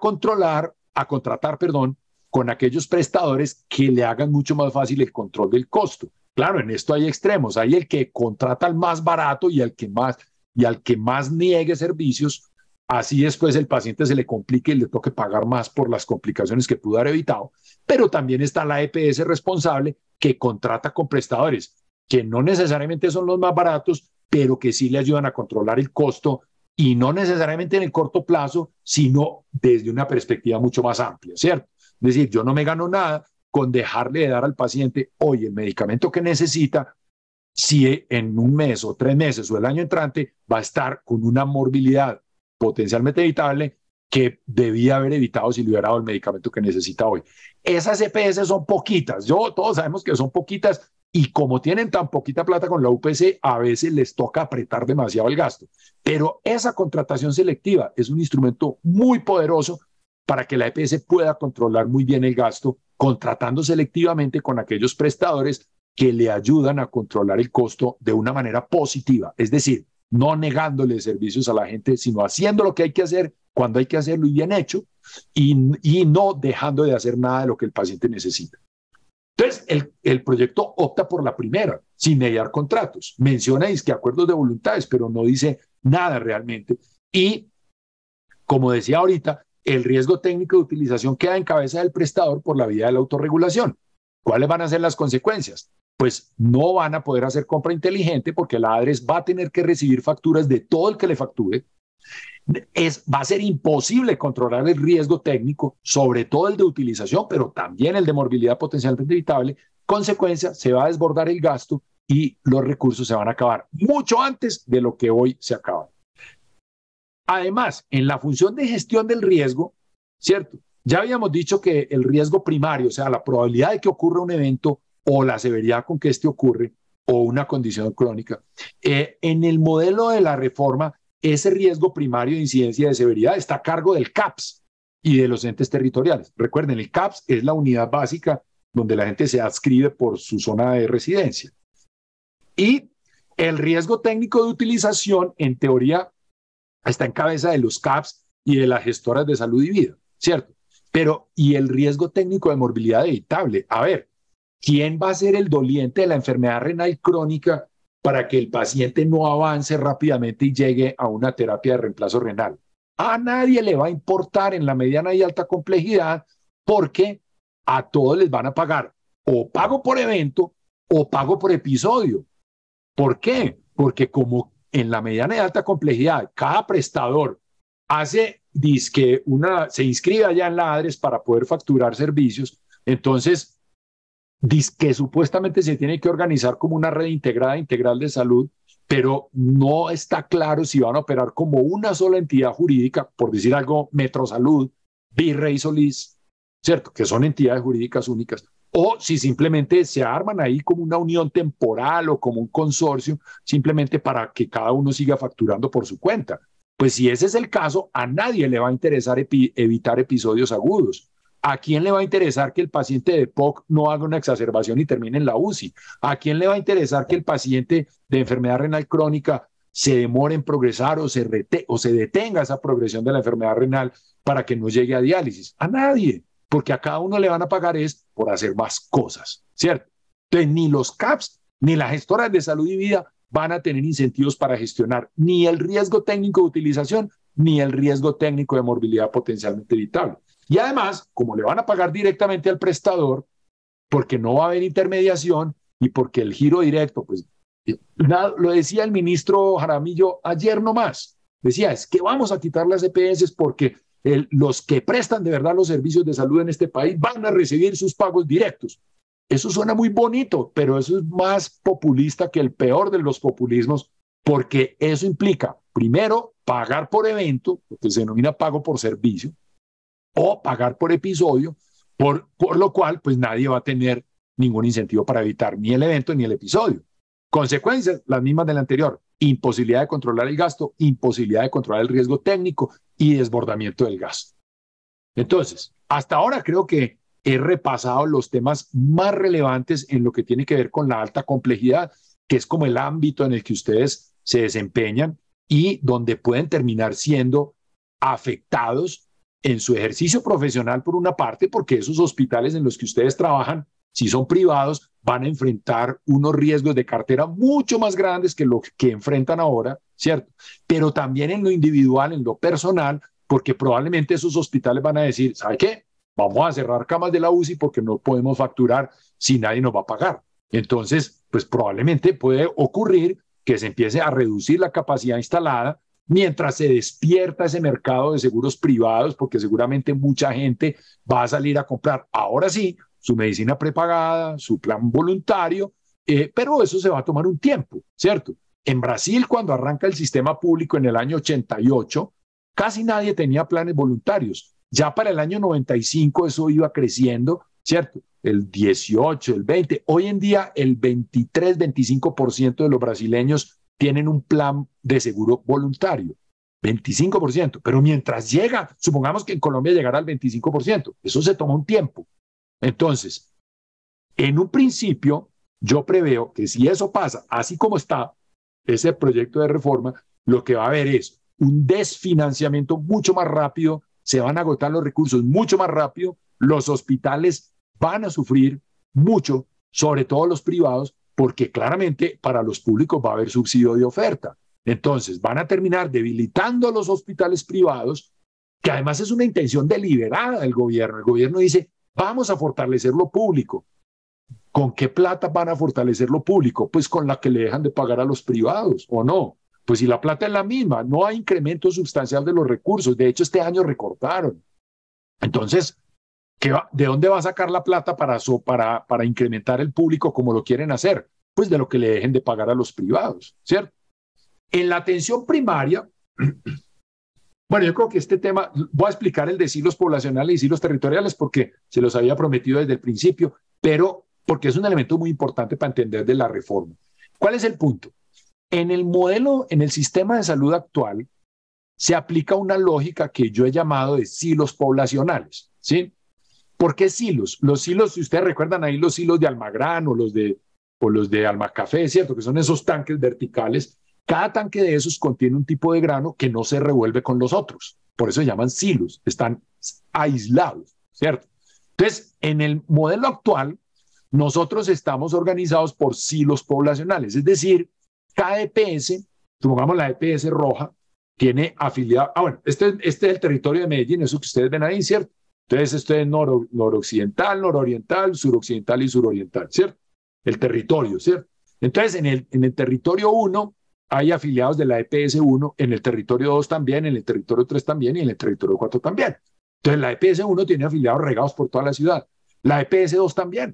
a contratar, perdón, con aquellos prestadores que le hagan mucho más fácil el control del costo. Claro, en esto hay extremos, hay el que contrata al más barato y al que más niegue servicios, así después el paciente se le complique y le toque pagar más por las complicaciones que pudo haber evitado, pero también está la EPS responsable que contrata con prestadores que no necesariamente son los más baratos, pero que sí le ayudan a controlar el costo y no necesariamente en el corto plazo, sino desde una perspectiva mucho más amplia, ¿cierto? Es decir, yo no me gano nada con dejarle de dar al paciente hoy el medicamento que necesita, si en un mes o 3 meses o el año entrante va a estar con una morbilidad potencialmente evitable que debía haber evitado si le hubiera dado el medicamento que necesita hoy. Esas EPS son poquitas, todos sabemos que son poquitas y como tienen tan poquita plata con la UPC, a veces les toca apretar demasiado el gasto. Pero esa contratación selectiva es un instrumento muy poderoso para que la EPS pueda controlar muy bien el gasto, contratando selectivamente con aquellos prestadores que le ayudan a controlar el costo de una manera positiva, es decir, no negándole servicios a la gente, sino haciendo lo que hay que hacer cuando hay que hacerlo y bien hecho, y no dejando de hacer nada de lo que el paciente necesita. Entonces, el proyecto opta por la primera, sin mediar contratos. Menciona que acuerdos de voluntades, pero no dice nada realmente. Y, como decía ahorita, el riesgo técnico de utilización queda en cabeza del prestador por la vía de la autorregulación. ¿Cuáles van a ser las consecuencias? Pues no van a poder hacer compra inteligente porque la ADRES va a tener que recibir facturas de todo el que le facture. Va a ser imposible controlar el riesgo técnico, sobre todo el de utilización, pero también el de morbilidad potencialmente evitable. Consecuencia, se va a desbordar el gasto y los recursos se van a acabar mucho antes de lo que hoy se acaban. Además, en la función de gestión del riesgo, ¿cierto? Ya habíamos dicho que el riesgo primario, o sea, la probabilidad de que ocurra un evento o la severidad con que este ocurre o una condición crónica, en el modelo de la reforma, ese riesgo primario de incidencia de severidad está a cargo del CAPS y de los entes territoriales. Recuerden, el CAPS es la unidad básica donde la gente se adscribe por su zona de residencia. Y el riesgo técnico de utilización, en teoría, está en cabeza de los CAPS y de las gestoras de salud y vida, ¿cierto? Pero, ¿y el riesgo técnico de morbilidad evitable? A ver, ¿quién va a ser el doliente de la enfermedad renal crónica para que el paciente no avance rápidamente y llegue a una terapia de reemplazo renal? A nadie le va a importar en la mediana y alta complejidad porque a todos les van a pagar o pago por evento o pago por episodio. ¿Por qué? Porque como en la mediana y alta complejidad cada prestador se inscribe allá en la ADRES para poder facturar servicios, entonces que supuestamente se tiene que organizar como una red integrada integral de salud, pero no está claro si van a operar como una sola entidad jurídica, por decir algo, Metrosalud, Virrey Solís, ¿cierto? Que son entidades jurídicas únicas, o si simplemente se arman ahí como una unión temporal o como un consorcio, simplemente para que cada uno siga facturando por su cuenta. Pues si ese es el caso, a nadie le va a interesar evitar episodios agudos. ¿A quién le va a interesar que el paciente de POC no haga una exacerbación y termine en la UCI? ¿A quién le va a interesar que el paciente de enfermedad renal crónica se demore en progresar o se detenga esa progresión de la enfermedad renal para que no llegue a diálisis? A nadie, porque a cada uno le van a pagar es por hacer más cosas, ¿cierto? Entonces, ni los CAPS ni las gestoras de salud y vida van a tener incentivos para gestionar ni el riesgo técnico de utilización ni el riesgo técnico de morbilidad potencialmente evitable. Y además, como le van a pagar directamente al prestador, porque no va a haber intermediación y porque el giro directo, pues, lo decía el ministro Jaramillo ayer nomás, decía, es que vamos a quitar las EPS porque los que prestan de verdad los servicios de salud en este país van a recibir sus pagos directos. Eso suena muy bonito, pero eso es más populista que el peor de los populismos, porque eso implica, primero, pagar por evento, lo que se denomina pago por servicio, o pagar por episodio, por lo cual pues nadie va a tener ningún incentivo para evitar ni el evento ni el episodio. Consecuencias, las mismas del anterior. Imposibilidad de controlar el gasto, imposibilidad de controlar el riesgo técnico y desbordamiento del gasto. Entonces, hasta ahora creo que he repasado los temas más relevantes en lo que tiene que ver con la alta complejidad, que es como el ámbito en el que ustedes se desempeñan y donde pueden terminar siendo afectados en su ejercicio profesional por una parte, porque esos hospitales en los que ustedes trabajan, si son privados, van a enfrentar unos riesgos de cartera mucho más grandes que los que enfrentan ahora, ¿cierto? Pero también en lo individual, en lo personal, porque probablemente esos hospitales van a decir, ¿sabe qué? Vamos a cerrar camas de la UCI porque no podemos facturar si nadie nos va a pagar. Entonces, pues probablemente puede ocurrir que se empiece a reducir la capacidad instalada mientras se despierta ese mercado de seguros privados, porque seguramente mucha gente va a salir a comprar, ahora sí, su medicina prepagada, su plan voluntario, pero eso se va a tomar un tiempo, ¿cierto? En Brasil, cuando arranca el sistema público en el año 88, casi nadie tenía planes voluntarios. Ya para el año 95 eso iba creciendo, ¿cierto? El 18, el 20. Hoy en día el 23, 25% de los brasileños tienen un plan de seguro voluntario. 25%. Pero mientras llega, supongamos que en Colombia llegara al 25%, eso se toma un tiempo. Entonces, en un principio, yo preveo que si eso pasa, así como está ese proyecto de reforma, lo que va a haber es un desfinanciamiento mucho más rápido, se van a agotar los recursos mucho más rápido, los hospitales van a sufrir mucho, sobre todo los privados, porque claramente para los públicos va a haber subsidio de oferta. Entonces van a terminar debilitando a los hospitales privados, que además es una intención deliberada del gobierno. El gobierno dice, vamos a fortalecer lo público. ¿Con qué plata van a fortalecer lo público? Pues con la que le dejan de pagar a los privados, ¿o no? Pues si la plata es la misma, no hay incremento sustancial de los recursos. De hecho, este año recortaron. Entonces, ¿de dónde va a sacar la plata para incrementar el público como lo quieren hacer? Pues de lo que le dejen de pagar a los privados, ¿cierto? En la atención primaria, bueno, yo creo que este tema, voy a explicar el de silos poblacionales y silos territoriales porque se los había prometido desde el principio, pero porque es un elemento muy importante para entender de la reforma. ¿Cuál es el punto? En el modelo, en el sistema de salud actual, se aplica una lógica que yo he llamado de silos poblacionales, ¿sí? ¿Por qué silos? Los silos, si ustedes recuerdan ahí los silos de Almagrán o los de Almacafé, ¿cierto? Que son esos tanques verticales. Cada tanque de esos contiene un tipo de grano que no se revuelve con los otros. Por eso se llaman silos, están aislados, ¿cierto? Entonces, en el modelo actual, nosotros estamos organizados por silos poblacionales, es decir, cada EPS, supongamos la EPS roja, tiene afiliado, bueno, este es el territorio de Medellín, eso que ustedes ven ahí, ¿cierto? Entonces, esto es noroccidental, nororiental, suroccidental y suroriental, ¿cierto? El territorio, ¿cierto? Entonces, en el territorio 1 hay afiliados de la EPS 1, en el territorio 2 también, en el territorio 3 también y en el territorio 4 también. Entonces, la EPS 1 tiene afiliados regados por toda la ciudad. La EPS 2 también.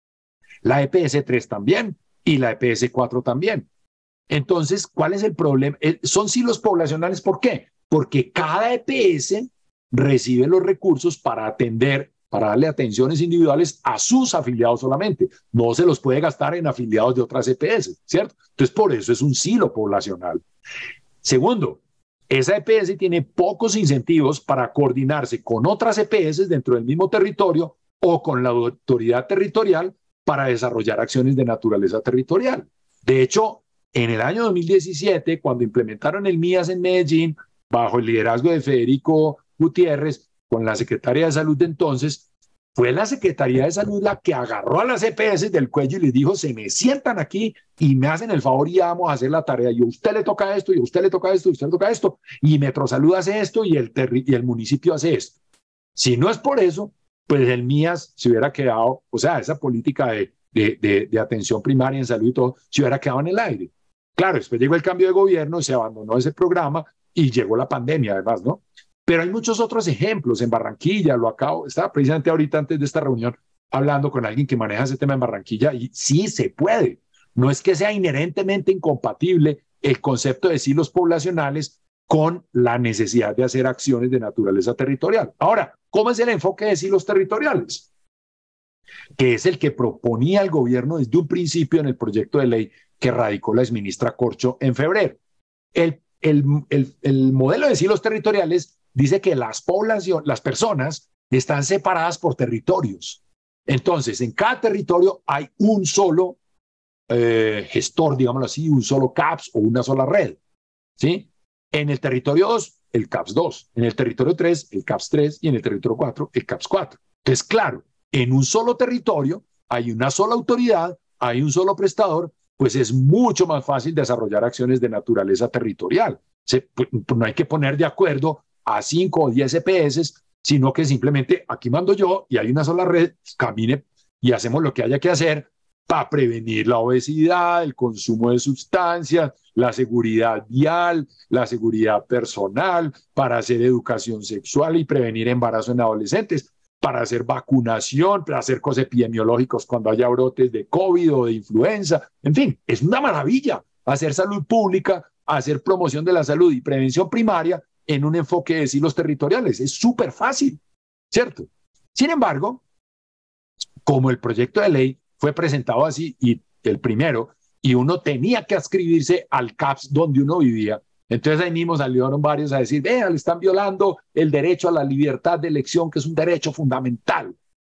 La EPS 3 también y la EPS 4 también. Entonces, ¿cuál es el problema? Son silos poblacionales, ¿por qué? Porque cada EPS recibe los recursos para atender, para darle atenciones individuales a sus afiliados solamente. No se los puede gastar en afiliados de otras EPS, ¿cierto? Entonces, por eso es un silo poblacional. Segundo, esa EPS tiene pocos incentivos para coordinarse con otras EPS dentro del mismo territorio o con la autoridad territorial para desarrollar acciones de naturaleza territorial. De hecho, en el año 2017, cuando implementaron el MIAS en Medellín, bajo el liderazgo de Federico Gutiérrez, con la Secretaría de Salud de entonces, fue la Secretaría de Salud la que agarró a las EPS del cuello y les dijo, se me sientan aquí y me hacen el favor y vamos a hacer la tarea. Y a usted le toca esto, y a usted le toca esto, y a usted le toca esto, y Metrosalud hace esto, y el municipio hace esto. Si no es por eso, pues el MIAS se hubiera quedado, o sea, esa política de atención primaria en salud y todo, se hubiera quedado en el aire. Claro, después llegó el cambio de gobierno, se abandonó ese programa y llegó la pandemia además, ¿no? Pero hay muchos otros ejemplos. En Barranquilla, estaba precisamente ahorita antes de esta reunión hablando con alguien que maneja ese tema en Barranquilla y sí se puede. No es que sea inherentemente incompatible el concepto de silos poblacionales con la necesidad de hacer acciones de naturaleza territorial. Ahora, ¿cómo es el enfoque de silos territoriales? Que es el que proponía el gobierno desde un principio en el proyecto de ley que radicó la exministra Corcho en febrero. El modelo de silos territoriales dice que las personas están separadas por territorios. Entonces, en cada territorio hay un solo gestor, digámoslo así, un solo CAPS o una sola red, ¿sí? En el territorio 2, el CAPS 2, en el territorio 3, el CAPS 3 y en el territorio 4, el CAPS 4. Entonces, claro, en un solo territorio hay una sola autoridad, hay un solo prestador, pues es mucho más fácil desarrollar acciones de naturaleza territorial. No hay que poner de acuerdo a 5 o 10 EPS, sino que simplemente aquí mando yo y hay una sola red, camine y hacemos lo que haya que hacer para prevenir la obesidad, el consumo de sustancias, la seguridad vial, la seguridad personal, para hacer educación sexual y prevenir embarazo en adolescentes, para hacer vacunación, para hacer cosas epidemiológicas cuando haya brotes de COVID o de influenza. En fin, es una maravilla hacer salud pública, hacer promoción de la salud y prevención primaria en un enfoque de silos territoriales. Es súper fácil, ¿cierto? Sin embargo, como el proyecto de ley fue presentado así, y el primero, y uno tenía que adscribirse al CAPS donde uno vivía, entonces ahí mismo salieron varios a decir, vean, le están violando el derecho a la libertad de elección, que es un derecho fundamental.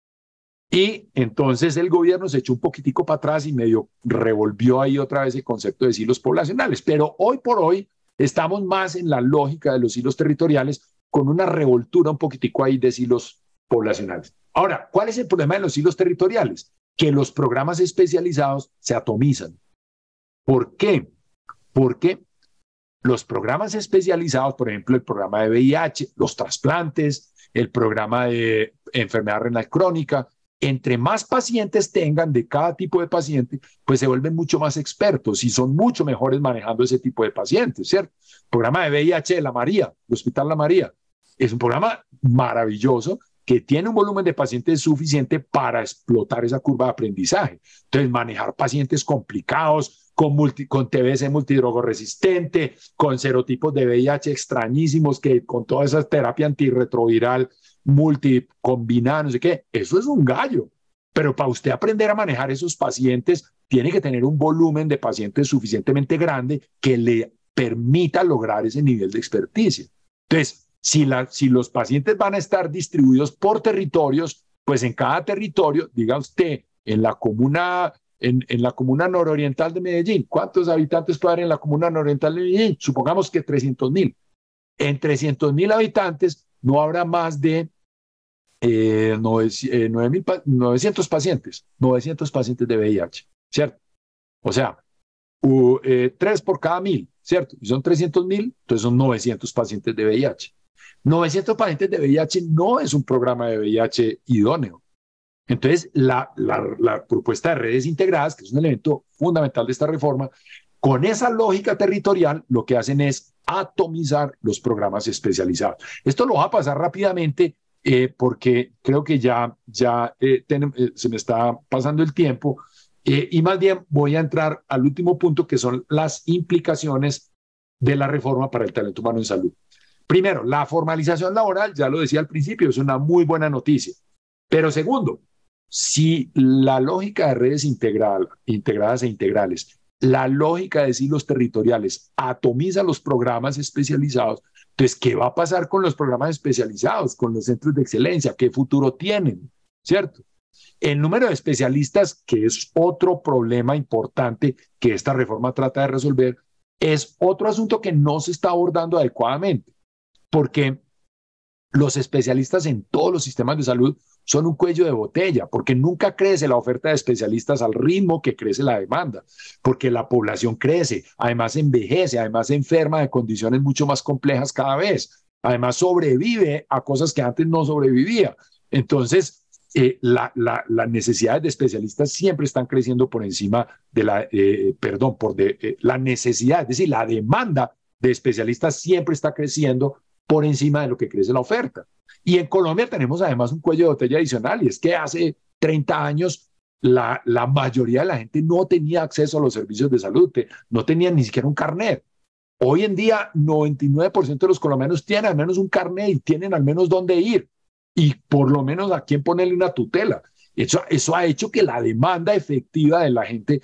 Y entonces el gobierno se echó un poquitico para atrás y medio revolvió ahí otra vez el concepto de silos poblacionales. Pero hoy por hoy estamos más en la lógica de los silos territoriales, con una revoltura un poquitico ahí de silos poblacionales. Ahora, ¿cuál es el problema de los silos territoriales? Que los programas especializados se atomizan. ¿Por qué? Porque los programas especializados, por ejemplo, el programa de VIH, los trasplantes, el programa de enfermedad renal crónica, entre más pacientes tengan de cada tipo de paciente, pues se vuelven mucho más expertos y son mucho mejores manejando ese tipo de pacientes, ¿cierto? El programa de VIH de La María, el Hospital La María, es un programa maravilloso que tiene un volumen de pacientes suficiente para explotar esa curva de aprendizaje. Entonces, manejar pacientes complicados, con TBC multidrogoresistente, con serotipos de VIH extrañísimos, que con toda esa terapia antirretroviral multicombinada, no sé qué, eso es un gallo. Pero para usted aprender a manejar esos pacientes, tiene que tener un volumen de pacientes suficientemente grande que le permita lograr ese nivel de experticia. Entonces, si los pacientes van a estar distribuidos por territorios, pues en cada territorio, diga usted, en la comuna nororiental de Medellín, ¿cuántos habitantes puede haber en la comuna nororiental de Medellín? Supongamos que 300.000. En 300.000 habitantes no habrá más de 900 pacientes de VIH, ¿cierto? O sea, 3 por cada 1.000, ¿cierto? Y son 300.000, entonces son 900 pacientes de VIH. 900 pacientes de VIH no es un programa de VIH idóneo. Entonces, la propuesta de redes integradas, que es un elemento fundamental de esta reforma, con esa lógica territorial, lo que hacen es atomizar los programas especializados. Esto lo va a pasar rápidamente porque creo que ya se me está pasando el tiempo y más bien voy a entrar al último punto, que son las implicaciones de la reforma para el talento humano en salud. Primero, la formalización laboral, ya lo decía al principio, es una muy buena noticia. Pero segundo, si la lógica de redes integradas e integrales, la lógica de silos territoriales atomiza los programas especializados, entonces, ¿qué va a pasar con los programas especializados, con los centros de excelencia? ¿Qué futuro tienen? ¿Cierto? El número de especialistas, que es otro problema importante que esta reforma trata de resolver, es otro asunto que no se está abordando adecuadamente, porque los especialistas en todos los sistemas de salud son un cuello de botella, porque nunca crece la oferta de especialistas al ritmo que crece la demanda, porque la población crece, además envejece, además se enferma de condiciones mucho más complejas cada vez, además sobrevive a cosas que antes no sobrevivía. Entonces, las necesidades de especialistas siempre están creciendo por encima de la necesidad, es decir, la demanda de especialistas siempre está creciendo por encima de lo que crece la oferta. Y en Colombia tenemos además un cuello de botella adicional, y es que hace 30 años la mayoría de la gente no tenía acceso a los servicios de salud, no tenían ni siquiera un carnet. Hoy en día 99% de los colombianos tienen al menos un carnet y tienen al menos dónde ir y por lo menos a quién ponerle una tutela. Eso ha hecho que la demanda efectiva de la gente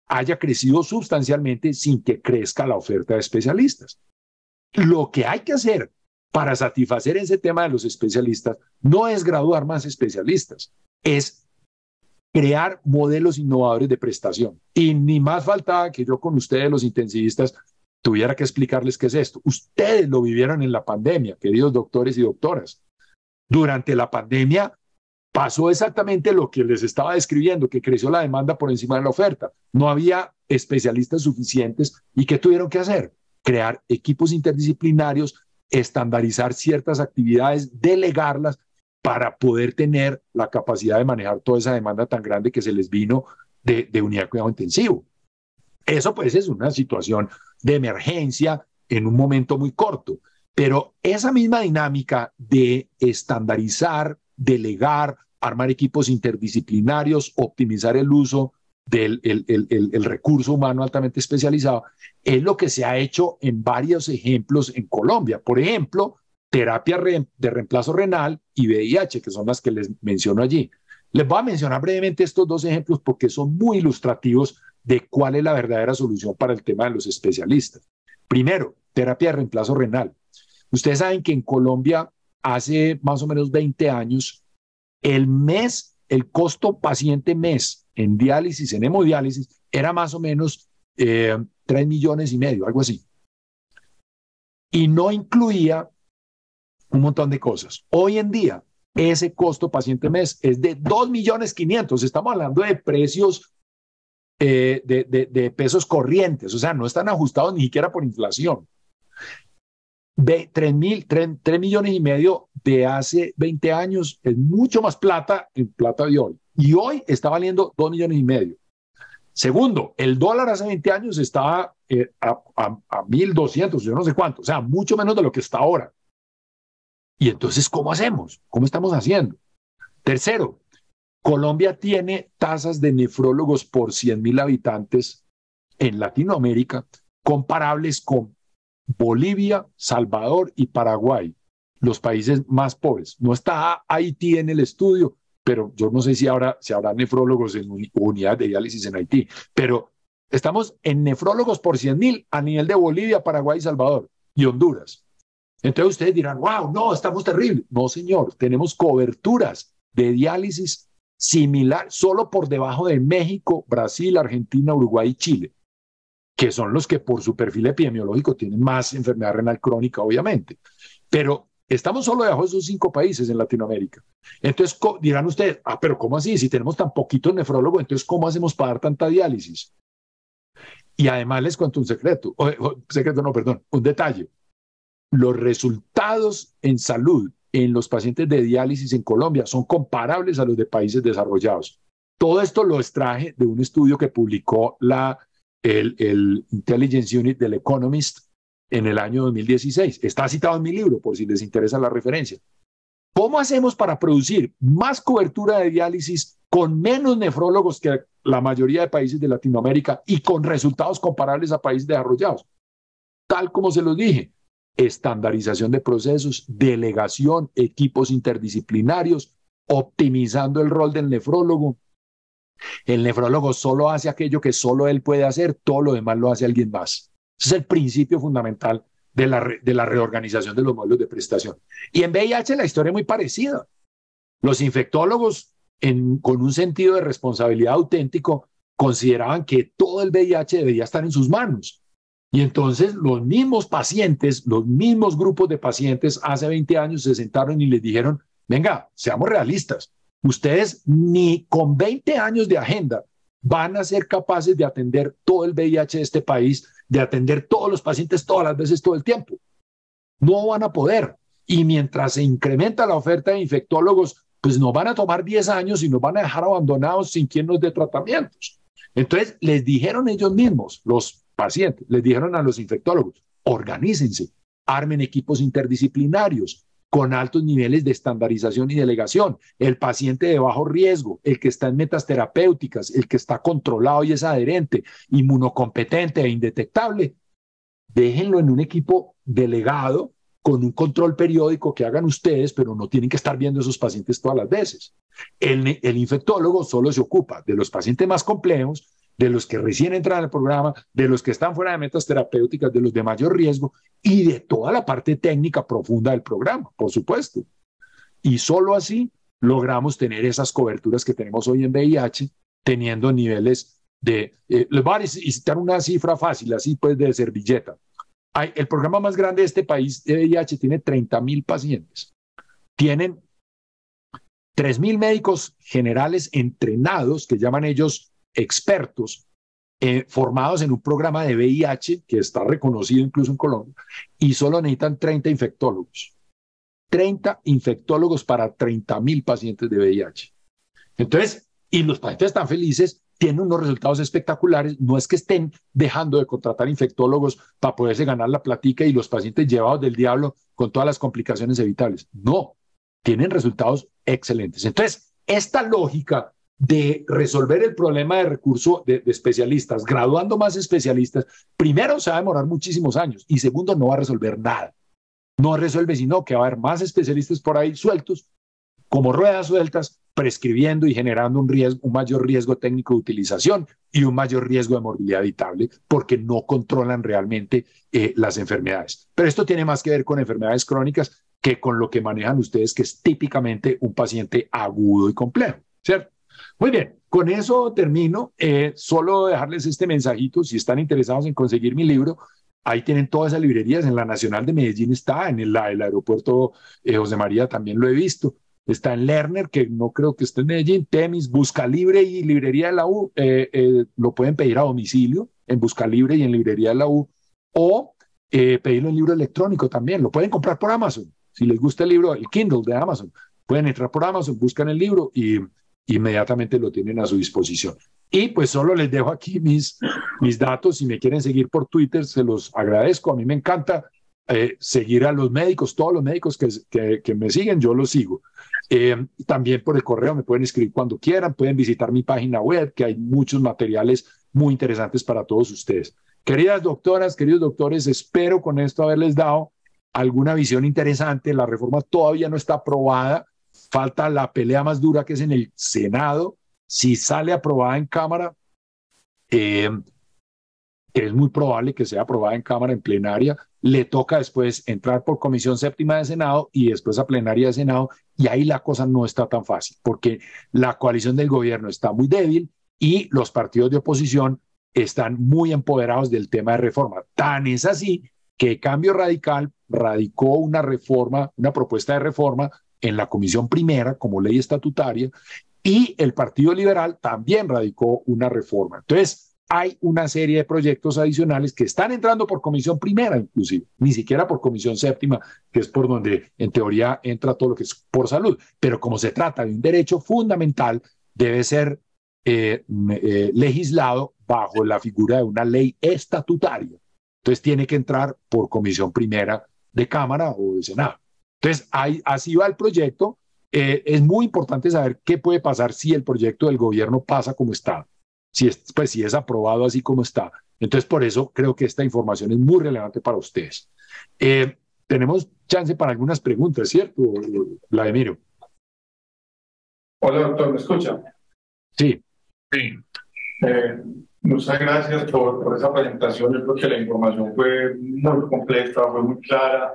haya crecido sustancialmente sin que crezca la oferta de especialistas. Lo que hay que hacer para satisfacer ese tema de los especialistas no es graduar más especialistas, es crear modelos innovadores de prestación. Y ni más faltaba que yo con ustedes, los intensivistas, tuviera que explicarles qué es esto. Ustedes lo vivieron en la pandemia, queridos doctores y doctoras. Durante la pandemia pasó exactamente lo que les estaba describiendo, que creció la demanda por encima de la oferta. No había especialistas suficientes. ¿Y qué tuvieron que hacer? Crear equipos interdisciplinarios, estandarizar ciertas actividades, delegarlas para poder tener la capacidad de manejar toda esa demanda tan grande que se les vino de unidad de cuidado intensivo. Eso pues es una situación de emergencia en un momento muy corto, pero esa misma dinámica de estandarizar, delegar, armar equipos interdisciplinarios, optimizar el uso del el recurso humano altamente especializado, es lo que se ha hecho en varios ejemplos en Colombia. Por ejemplo, terapia de reemplazo renal y VIH, que son las que les menciono allí. Les voy a mencionar brevemente estos dos ejemplos porque son muy ilustrativos de cuál es la verdadera solución para el tema de los especialistas. Primero, terapia de reemplazo renal. Ustedes saben que en Colombia hace más o menos 20 años, el costo paciente mes en diálisis, en hemodiálisis, era más o menos 3,5 millones, algo así. Y no incluía un montón de cosas. Hoy en día, ese costo paciente mes es de 2,5 millones. Estamos hablando de precios de pesos corrientes, o sea, no están ajustados ni siquiera por inflación. De 3 millones y medio de hace 20 años es mucho más plata en plata de hoy. Y hoy está valiendo 2,5 millones. Segundo, el dólar hace 20 años estaba a 1,200, yo no sé cuánto, o sea, mucho menos de lo que está ahora. Y entonces, ¿cómo hacemos? ¿Cómo estamos haciendo? Tercero, Colombia tiene tasas de nefrólogos por 100,000 habitantes en Latinoamérica comparables con Bolivia, Salvador y Paraguay, los países más pobres. No está Haití en el estudio, pero yo no sé si habrá nefrólogos en unidades de diálisis en Haití, pero estamos en nefrólogos por 100,000 a nivel de Bolivia, Paraguay, Salvador y Honduras. Entonces ustedes dirán, wow, no, estamos terribles. No, señor, tenemos coberturas de diálisis similar, solo por debajo de México, Brasil, Argentina, Uruguay y Chile, que son los que por su perfil epidemiológico tienen más enfermedad renal crónica, obviamente. Pero estamos solo debajo de esos 5 países en Latinoamérica. Entonces dirán ustedes, pero ¿cómo así? Si tenemos tan poquitos nefrólogos, entonces ¿cómo hacemos para dar tanta diálisis? Y además les cuento un secreto, un detalle. Los resultados en salud en los pacientes de diálisis en Colombia son comparables a los de países desarrollados. Todo esto lo extraje de un estudio que publicó el Intelligence Unit del Economist en el año 2016. Está citado en mi libro, por si les interesa la referencia. ¿Cómo hacemos para producir más cobertura de diálisis con menos nefrólogos que la mayoría de países de Latinoamérica y con resultados comparables a países desarrollados? Tal como se los dije, estandarización de procesos, delegación, equipos interdisciplinarios, optimizando el rol del nefrólogo. El nefrólogo solo hace aquello que solo él puede hacer, todo lo demás lo hace alguien más. Ese es el principio fundamental de la reorganización de los modelos de prestación. Y en VIH la historia es muy parecida. Los infectólogos, con un sentido de responsabilidad auténtico, consideraban que todo el VIH debía estar en sus manos. Y entonces los mismos pacientes, los mismos grupos de pacientes hace 20 años se sentaron y les dijeron, venga, seamos realistas, ustedes ni con 20 años de agenda van a ser capaces de atender todo el VIH de este país, de atender todos los pacientes todas las veces, todo el tiempo. No van a poder. Y mientras se incrementa la oferta de infectólogos, pues nos van a tomar 10 años y nos van a dejar abandonados sin quien nos dé tratamientos. Entonces les dijeron ellos mismos, los pacientes, les dijeron a los infectólogos, organícense, armen equipos interdisciplinarios con altos niveles de estandarización y delegación. El paciente de bajo riesgo, el que está en metas terapéuticas, el que está controlado y es adherente, inmunocompetente e indetectable, déjenlo en un equipo delegado con un control periódico que hagan ustedes, pero no tienen que estar viendo a esos pacientes todas las veces. El infectólogo solo se ocupa de los pacientes más complejos de los que recién entran al programa, de los que están fuera de metas terapéuticas, de los de mayor riesgo y de toda la parte técnica profunda del programa, por supuesto. Y solo así logramos tener esas coberturas que tenemos hoy en VIH, teniendo niveles de... les voy a citar una cifra fácil, así pues de servilleta. El programa más grande de este país de VIH tiene 30.000 pacientes. Tienen 3.000 médicos generales entrenados, que llaman ellos expertos, formados en un programa de VIH que está reconocido incluso en Colombia, y solo necesitan 30 infectólogos. 30 infectólogos para 30.000 pacientes de VIH. Entonces, y los pacientes están felices, tienen unos resultados espectaculares. No es que estén dejando de contratar infectólogos para poderse ganar la platica y los pacientes llevados del diablo con todas las complicaciones evitables. No, tienen resultados excelentes. Entonces, esta lógica de resolver el problema de recurso de especialistas, graduando más especialistas, primero se va a demorar muchísimos años y segundo no va a resolver nada. No resuelve, sino que va a haber más especialistas por ahí sueltos, como ruedas sueltas, prescribiendo y generando un mayor riesgo técnico de utilización y un mayor riesgo de morbilidad evitable, porque no controlan realmente las enfermedades. Pero esto tiene más que ver con enfermedades crónicas que con lo que manejan ustedes, que es típicamente un paciente agudo y complejo, ¿cierto? Muy bien, con eso termino. Solo dejarles este mensajito, si están interesados en conseguir mi libro, ahí tienen todas esas librerías. En la Nacional de Medellín está, en el aeropuerto José María también lo he visto. Está en Lerner, que no creo que esté en Medellín, Temis, Buscalibre y Librería de la U. Lo pueden pedir a domicilio en Buscalibre y en Librería de la U, o pedirlo en libro electrónico también. Lo pueden comprar por Amazon. Si les gusta el libro, el Kindle de Amazon, pueden entrar por Amazon, buscan el libro y inmediatamente lo tienen a su disposición. Y pues solo les dejo aquí mis datos. Si me quieren seguir por Twitter, se los agradezco. A mí me encanta seguir a los médicos, todos los médicos que me siguen, yo los sigo. También por el correo me pueden escribir cuando quieran, pueden visitar mi página web, que hay muchos materiales muy interesantes para todos ustedes. Queridas doctoras, queridos doctores, espero con esto haberles dado alguna visión interesante. La reforma todavía no está aprobada, falta la pelea más dura, que es en el Senado. Si sale aprobada en Cámara, que es muy probable que sea aprobada en Cámara en plenaria, le toca después entrar por Comisión Séptima de Senado y después a plenaria de Senado, y ahí la cosa no está tan fácil, porque la coalición del gobierno está muy débil y los partidos de oposición están muy empoderados del tema de reforma. Tan es así que Cambio Radical radicó una propuesta de reforma en la Comisión Primera como ley estatutaria, y el Partido Liberal también radicó una reforma. Entonces, hay una serie de proyectos adicionales que están entrando por Comisión Primera, inclusive, ni siquiera por Comisión Séptima, que es por donde en teoría entra todo lo que es por salud. Pero como se trata de un derecho fundamental, debe ser legislado bajo la figura de una ley estatutaria. Entonces tiene que entrar por Comisión Primera de Cámara o de Senado. Entonces, así va el proyecto. Es muy importante saber qué puede pasar si el proyecto del gobierno pasa como está, si es aprobado así como está. Entonces, por eso creo que esta información es muy relevante para ustedes. Tenemos chance para algunas preguntas, ¿cierto, Vladimiro? Hola, doctor, ¿me escucha? Sí. Sí. Muchas gracias por esa presentación. Yo creo que la información fue muy completa, fue muy clara.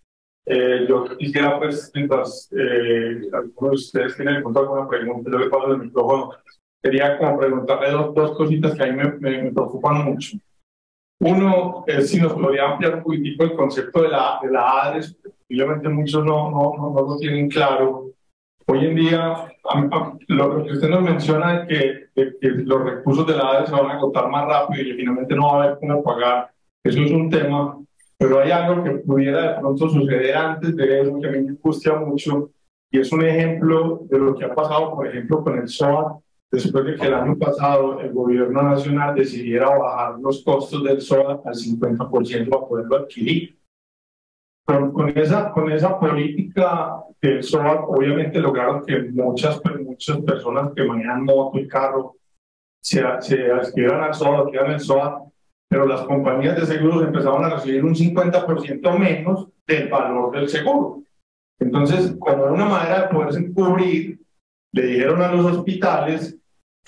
Yo quisiera, pues, mientras algunos de ustedes tienen de pronto alguna pregunta, yo le paso el micrófono. Quería como preguntarle dos cositas que a mí me preocupan mucho. Uno es si nos podría ampliar un poquitico el concepto de la ADRES, posiblemente muchos no lo tienen claro. Hoy en día, lo que usted nos menciona de que los recursos de la ADRES se van a agotar más rápido y que finalmente no va a haber cómo pagar, eso es un tema. Pero hay algo que pudiera de pronto suceder antes de eso que a mí me angustia mucho, y es un ejemplo de lo que ha pasado, por ejemplo, con el SOAT, después de que el año pasado el gobierno nacional decidiera bajar los costos del SOAT al 50% para poderlo adquirir. Con esa política del SOAT, obviamente lograron que muchas personas que manejan moto y carro se adscribieran al SOAT, adquieran el SOAT, pero las compañías de seguros empezaron a recibir un 50% menos del valor del seguro. Entonces, como una manera de poderse cubrir, le dijeron a los hospitales que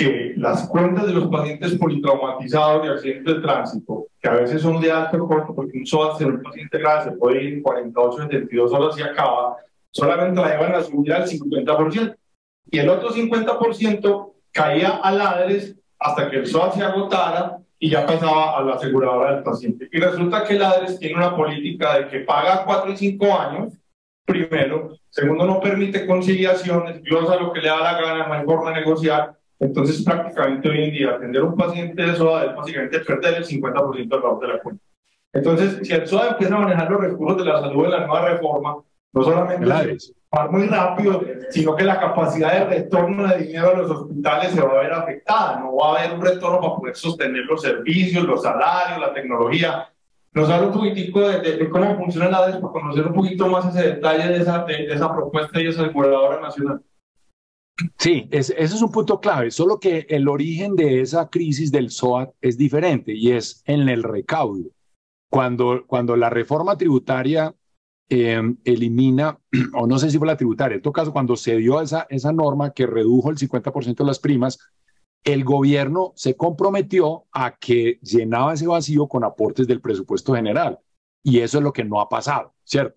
las cuentas de los pacientes politraumatizados de accidentes de tránsito, que a veces son de alto costo, porque un SOAT de un paciente grave se puede ir en 48, 72 horas y acaba, solamente la iban a subir al 50%. Y el otro 50% caía a Ladres hasta que el SOAT se agotara y ya pasaba a la aseguradora del paciente. Y resulta que Ladres tiene una política de que paga 4 y 5 años, primero, segundo, no permite conciliaciones, glosa lo que le da la gana, no hay forma de negociar. Entonces, prácticamente hoy en día, atender a un paciente de SOA es básicamente perder el 50% del valor de la cuenta. Entonces, si el SOA empieza a manejar los recursos de la salud en la nueva reforma, no solamente va muy rápido, sino que la capacidad de retorno de dinero a los hospitales se va a ver afectada. No va a haber un retorno para poder sostener los servicios, los salarios, la tecnología. Nos habla un poquitico de cómo funciona la ADES para conocer un poquito más ese detalle de esa propuesta y esa aseguradora nacional. Sí, ese es un punto clave, solo que el origen de esa crisis del SOAT es diferente y es en el recaudo. Cuando la reforma tributaria elimina, o no sé si fue la tributaria, en todo caso, cuando se dio esa norma que redujo el 50% de las primas, el gobierno se comprometió a que llenaba ese vacío con aportes del presupuesto general. Y eso es lo que no ha pasado, ¿cierto?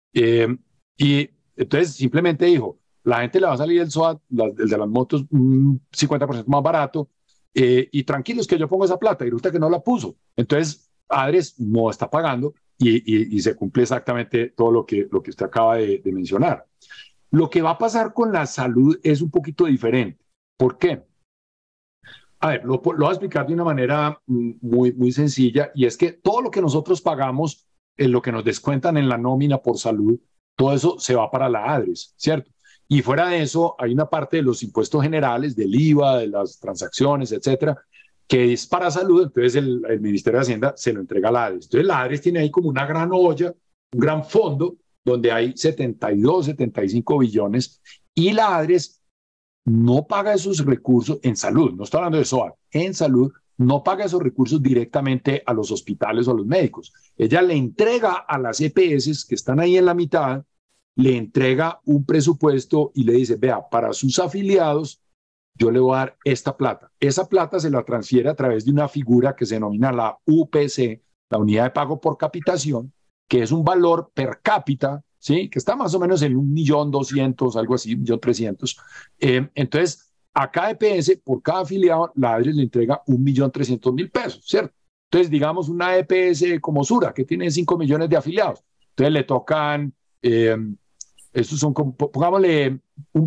Y entonces simplemente dijo, la gente le va a salir el SOAT, el de las motos, un 50% más barato, y tranquilos que yo pongo esa plata, y resulta que no la puso. Entonces, Adres no está pagando y se cumple exactamente todo lo que usted acaba de mencionar. Lo que va a pasar con la salud es un poquito diferente. ¿Por qué? A ver, lo voy a explicar de una manera muy sencilla, y es que todo lo que nosotros pagamos, lo que nos descuentan en la nómina por salud, todo eso se va para la ADRES, ¿cierto? Y fuera de eso, hay una parte de los impuestos generales, del IVA, de las transacciones, etcétera, que es para salud. Entonces el Ministerio de Hacienda se lo entrega a la ADRES. Entonces la ADRES tiene ahí como una gran olla, un gran fondo, donde hay 72, 75 billones, y la ADRES no paga esos recursos en salud, no estoy hablando de SOAT, en salud, no paga esos recursos directamente a los hospitales o a los médicos. Ella le entrega a las EPS que están ahí en la mitad, le entrega un presupuesto y le dice, vea, para sus afiliados yo le voy a dar esta plata. Esa plata se la transfiere a través de una figura que se denomina la UPC, la unidad de pago por capitación, que es un valor per cápita, ¿sí? Que está más o menos en 1.200.000, algo así, 1.300.000. Entonces, a cada EPS, por cada afiliado, la ADRES le entrega 1.300.000 pesos, ¿cierto? Entonces, digamos una EPS como Sura, que tiene 5 millones de afiliados. Entonces, le tocan, estos son, pongámosle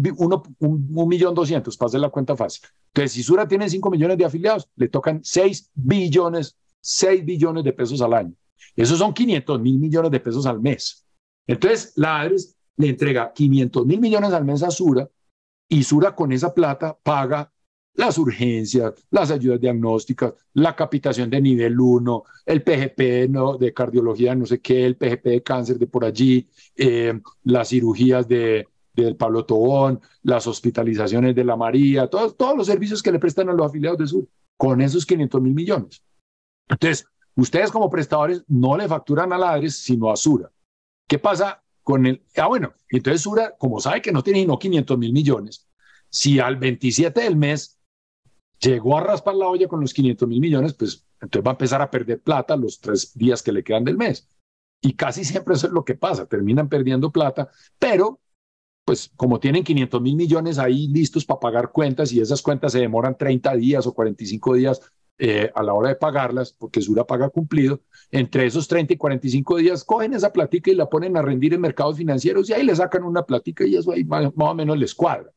1.200.000, para hacer la cuenta fácil. Entonces, si Sura tiene 5 millones de afiliados, le tocan 6 billones de pesos al año. Esos son 500.000 millones de pesos al mes. Entonces, la ADRES le entrega 500.000 millones al mes a Sura, y Sura con esa plata paga las urgencias, las ayudas diagnósticas, la capitación de nivel 1, el PGP de cardiología, no sé qué, el PGP de cáncer de por allí, las cirugías del Pablo Tobón, las hospitalizaciones de la María, todos los servicios que le prestan a los afiliados de Sura, con esos 500.000 millones. Entonces, ustedes como prestadores no le facturan a la ADRES, sino a Sura. ¿Qué pasa con el? Bueno, entonces Sura, como sabe que no tiene sino 500.000 millones, si al 27 del mes llegó a raspar la olla con los 500.000 millones, pues entonces va a empezar a perder plata los 3 días que le quedan del mes. Y casi siempre eso es lo que pasa, terminan perdiendo plata, pero pues como tienen 500.000 millones ahí listos para pagar cuentas, y esas cuentas se demoran 30 días o 45 días a la hora de pagarlas, porque Sura paga cumplido, entre esos 30 y 45 días cogen esa platica y la ponen a rendir en mercados financieros, y ahí le sacan una platica y eso ahí más o menos les cuadra.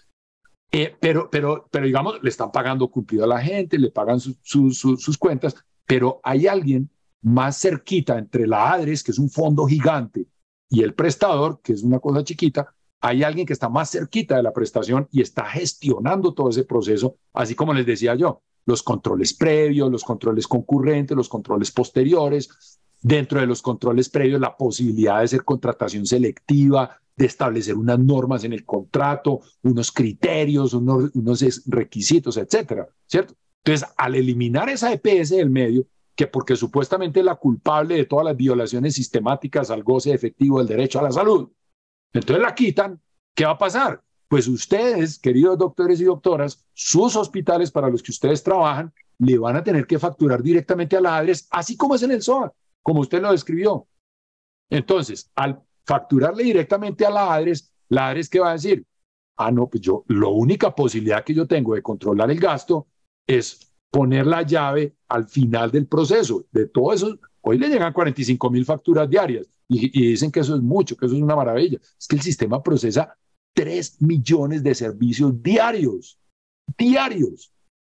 Pero digamos, le están pagando cumplido a la gente, le pagan sus cuentas, pero hay alguien más cerquita entre la ADRES, que es un fondo gigante, y el prestador, que es una cosa chiquita. Hay alguien que está más cerquita de la prestación y está gestionando todo ese proceso, así como les decía yo, los controles previos, los controles concurrentes, los controles posteriores. Dentro de los controles previos, la posibilidad de hacer contratación selectiva, de establecer unas normas en el contrato, unos criterios, unos requisitos, etcétera, ¿cierto? Entonces, al eliminar esa EPS del medio, que porque supuestamente es la culpable de todas las violaciones sistemáticas al goce efectivo del derecho a la salud, entonces la quitan, ¿qué va a pasar? pues ustedes, queridos doctores y doctoras, sus hospitales para los que ustedes trabajan, le van a tener que facturar directamente a la ADRES, así como es en el SOA, como usted lo describió. Entonces, al facturarle directamente a la ADRES, ¿qué va a decir? Ah, no, pues yo, la única posibilidad que yo tengo de controlar el gasto es poner la llave al final del proceso. De todo eso, hoy le llegan 45.000 facturas diarias y dicen que eso es mucho, que eso es una maravilla. Es que el sistema procesa 3 millones de servicios diarios. Diarios.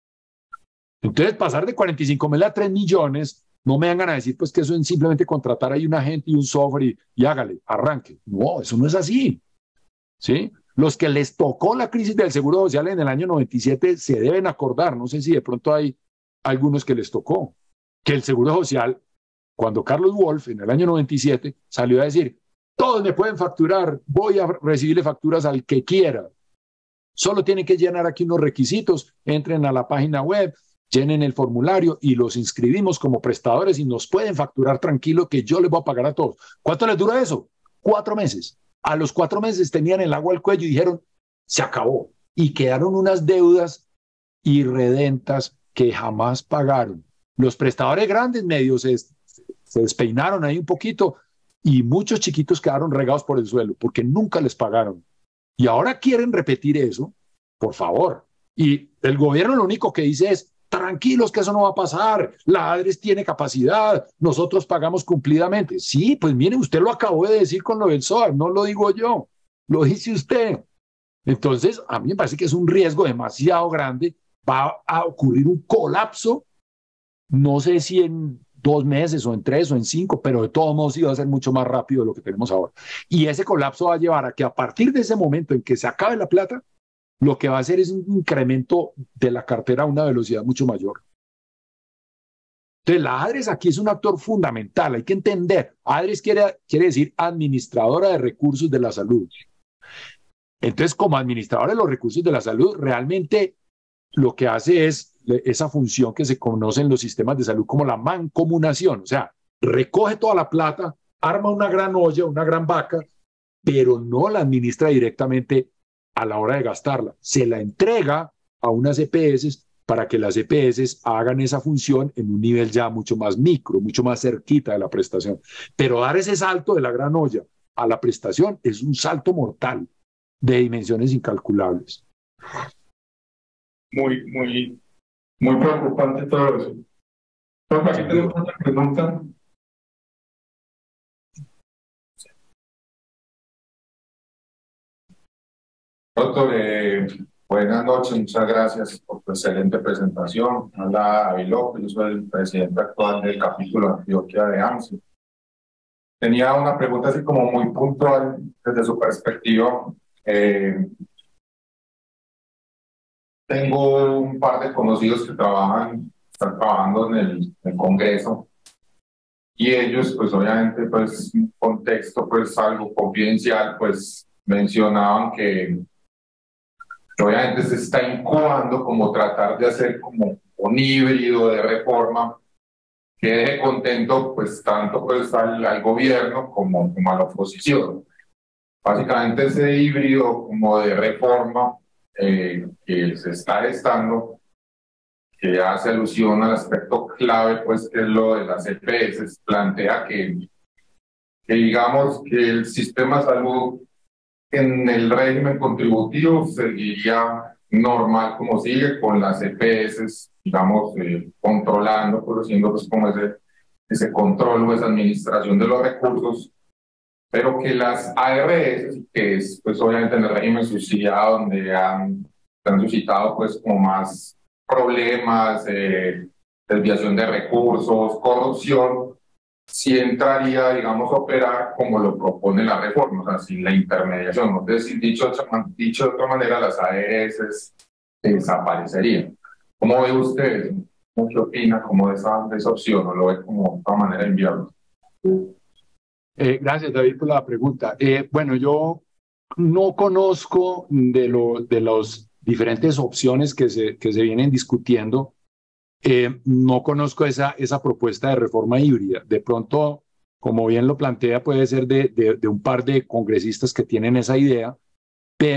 Entonces, pasar de 45.000 a 3 millones, no me vengan a decir pues que eso es simplemente contratar ahí un agente y un software y hágale, arranque. No, eso no es así. ¿Sí? Los que les tocó la crisis del Seguro Social en el año 97 se deben acordar, no sé si de pronto hay algunos que les tocó, que el Seguro Social, cuando Carlos Wolf en el año 97 salió a decir, todos me pueden facturar, voy a recibirle facturas al que quiera, solo tienen que llenar aquí unos requisitos, entren a la página web, llenen el formulario y los inscribimos como prestadores y nos pueden facturar tranquilo que yo les voy a pagar a todos. ¿Cuánto les dura eso? 4 meses. A los 4 meses tenían el agua al cuello y dijeron, se acabó. Y quedaron unas deudas irredentas que jamás pagaron. Los prestadores grandes medios se despeinaron ahí un poquito y muchos chiquitos quedaron regados por el suelo porque nunca les pagaron. Y ahora quieren repetir eso, por favor. Y el gobierno lo único que dice es, tranquilos que eso no va a pasar, la ADRES tiene capacidad, nosotros pagamos cumplidamente. Sí, pues mire, usted lo acabó de decir con lo del SOAR, no lo digo yo, lo dice usted. Entonces, a mí me parece que es un riesgo demasiado grande, va a ocurrir un colapso, no sé si en 2 meses o en 3 o en 5, pero de todos modos iba a ser mucho más rápido de lo que tenemos ahora. Y ese colapso va a llevar a que a partir de ese momento en que se acabe la plata, lo que va a hacer es un incremento de la cartera a una velocidad mucho mayor. Entonces, la ADRES aquí es un actor fundamental, hay que entender. ADRES quiere decir Administradora de Recursos de la Salud. Entonces, como administradora de los recursos de la salud, realmente lo que hace es esa función que se conoce en los sistemas de salud como la mancomunación, o sea, recoge toda la plata, arma una gran olla, una gran vaca, pero no la administra directamente a la hora de gastarla. Se la entrega a unas EPS para que las EPS hagan esa función en un nivel ya mucho más micro, mucho más cerquita de la prestación. Pero dar ese salto de la gran olla a la prestación es un salto mortal de dimensiones incalculables. Muy preocupante todo eso. Pero aquí tenemos otra pregunta. Doctor, buenas noches, muchas gracias por tu excelente presentación. Habla David López, yo soy el presidente actual del capítulo Antioquia de AMSI. Tenía una pregunta así como muy puntual desde su perspectiva. Tengo un par de conocidos que están trabajando en el Congreso y ellos, pues obviamente, pues un contexto pues algo confidencial, pues mencionaban que obviamente se está incubando como tratar de hacer como un híbrido de reforma que deje contento pues tanto pues al gobierno como a la oposición. Básicamente ese híbrido como de reforma que se está gestando, que hace alusión al aspecto clave pues que es lo de las EPS, plantea que digamos que el sistema de salud en el régimen contributivo seguiría normal como sigue, con las EPS, digamos, controlando, produciendo pues como ese control o esa administración de los recursos, pero que las ARS, que es pues obviamente en el régimen subsidiado donde han suscitado pues como más problemas, desviación de recursos, corrupción, sí entraría, digamos, a operar como lo propone la reforma, o sea, sin la intermediación. Es decir, dicho de otra manera, las ARS desaparecerían. ¿Cómo ve usted? ¿Qué opina como de esa opción? ¿O lo ve como otra manera inviable? Gracias, David, por la pregunta. Bueno, yo no conozco de las diferentes opciones que se vienen discutiendo. No conozco esa propuesta de reforma híbrida. De pronto, como bien lo plantea, puede ser de un par de congresistas que tienen esa idea, pero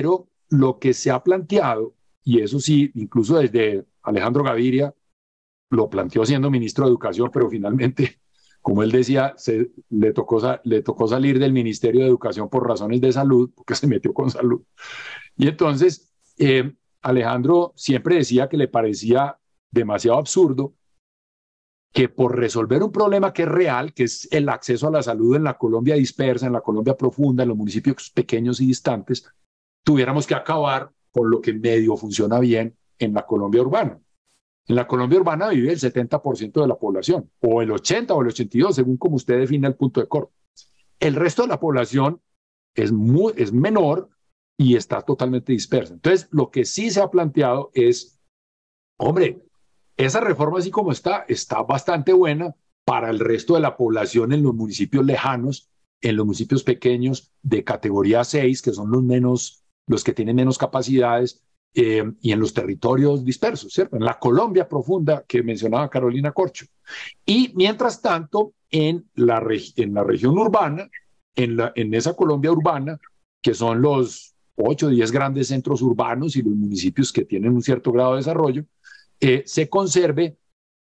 lo que se ha planteado, y eso sí, incluso desde Alejandro Gaviria, lo planteó siendo ministro de Educación, pero finalmente, como él decía, le tocó salir del Ministerio de Educación por razones de salud, porque se metió con salud. Y entonces, Alejandro siempre decía que le parecía demasiado absurdo que por resolver un problema que es real, que es el acceso a la salud en la Colombia dispersa, en la Colombia profunda, en los municipios pequeños y distantes, tuviéramos que acabar con lo que medio funciona bien en la Colombia urbana. En la Colombia urbana vive el 70% de la población, o el 80 o el 82, según como usted define el punto de corte. El resto de la población es menor y está totalmente dispersa. Entonces, lo que sí se ha planteado es, hombre, esa reforma así como está bastante buena para el resto de la población en los municipios lejanos, en los municipios pequeños de categoría 6, que son los que tienen menos capacidades, y en los territorios dispersos, ¿cierto? En la Colombia profunda que mencionaba Carolina Corcho. Y mientras tanto, en la región urbana, en esa Colombia urbana, que son los 8 o 10 grandes centros urbanos y los municipios que tienen un cierto grado de desarrollo, se conserve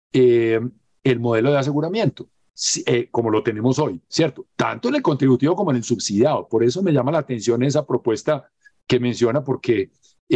el modelo de aseguramiento, como lo tenemos hoy, ¿cierto? Tanto en el contributivo como en el subsidiado. Por eso me llama la atención esa propuesta que menciona, porque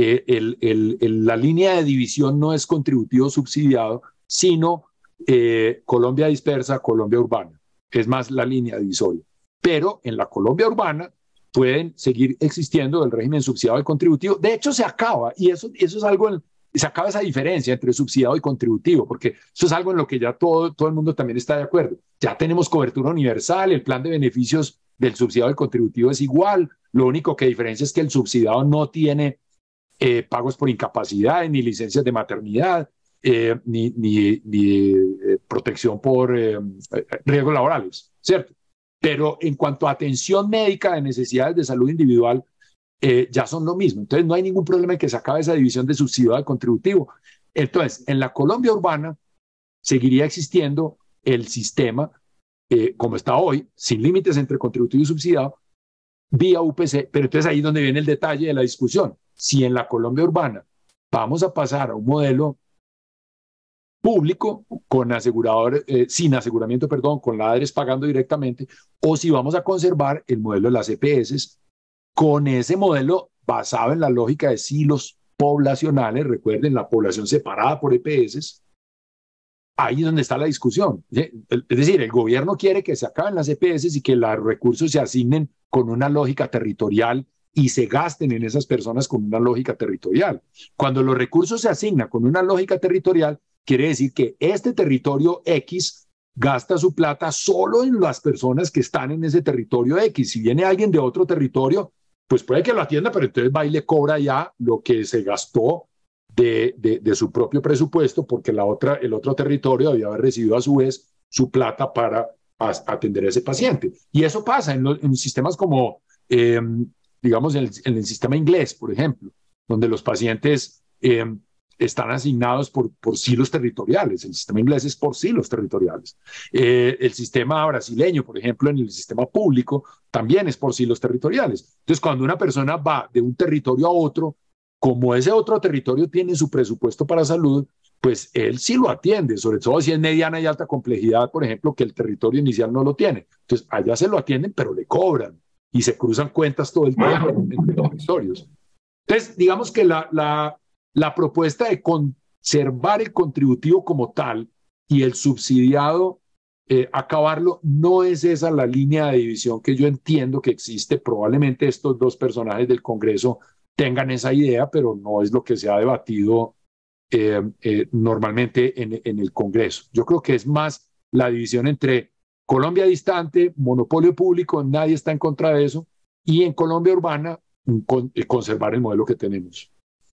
la línea de división no es contributivo subsidiado, sino Colombia dispersa, Colombia urbana. Es más la línea divisoria. Pero en la Colombia urbana pueden seguir existiendo el régimen subsidiado y contributivo. De hecho, se acaba, y eso es algo, se acaba esa diferencia entre subsidiado y contributivo, porque eso es algo en lo que ya todo el mundo también está de acuerdo. Ya tenemos cobertura universal, el plan de beneficios del subsidiado y el contributivo es igual, lo único que diferencia es que el subsidiado no tiene pagos por incapacidad, ni licencias de maternidad, ni protección por riesgos laborales, ¿cierto? Pero en cuanto a atención médica de necesidades de salud individual, ya son lo mismo. Entonces no hay ningún problema en que se acabe esa división de subsidiado y contributivo. Entonces, en la Colombia urbana seguiría existiendo el sistema como está hoy, sin límites entre contributivo y subsidiado, vía UPC, pero entonces ahí es donde viene el detalle de la discusión. Si en la Colombia urbana vamos a pasar a un modelo público con asegurador, sin aseguramiento, perdón, con la ADRES pagando directamente, o si vamos a conservar el modelo de las EPS con ese modelo basado en la lógica de silos poblacionales, recuerden, la población separada por EPS, ahí es donde está la discusión. Es decir, el gobierno quiere que se acaben las EPS y que los recursos se asignen con una lógica territorial y se gasten en esas personas con una lógica territorial. Cuando los recursos se asignan con una lógica territorial, quiere decir que este territorio X gasta su plata solo en las personas que están en ese territorio X. Si viene alguien de otro territorio, pues puede que lo atienda, pero entonces va y le cobra ya lo que se gastó de su propio presupuesto, porque el otro territorio debía haber recibido a su vez su plata para atender a ese paciente. Y eso pasa en sistemas como, digamos, en el sistema inglés, por ejemplo, donde los pacientes están asignados por silos territoriales. El sistema inglés es por silos territoriales. El sistema brasileño, por ejemplo, en el sistema público, también es por silos territoriales. Entonces, cuando una persona va de un territorio a otro, como ese otro territorio tiene su presupuesto para salud, pues él sí lo atiende, sobre todo si es mediana y alta complejidad, por ejemplo, que el territorio inicial no lo tiene. Entonces, allá se lo atienden, pero le cobran y se cruzan cuentas todo el tiempo entre los territorios. Entonces, digamos que la propuesta de conservar el contributivo como tal y el subsidiado, acabarlo, no es esa la línea de división que yo entiendo que existe. Probablemente estos dos personajes del Congreso tengan esa idea, pero no es lo que se ha debatido normalmente en el Congreso. Yo creo que es más la división entre Colombia distante, monopolio público, nadie está en contra de eso, y en Colombia urbana, conservar el modelo que tenemos.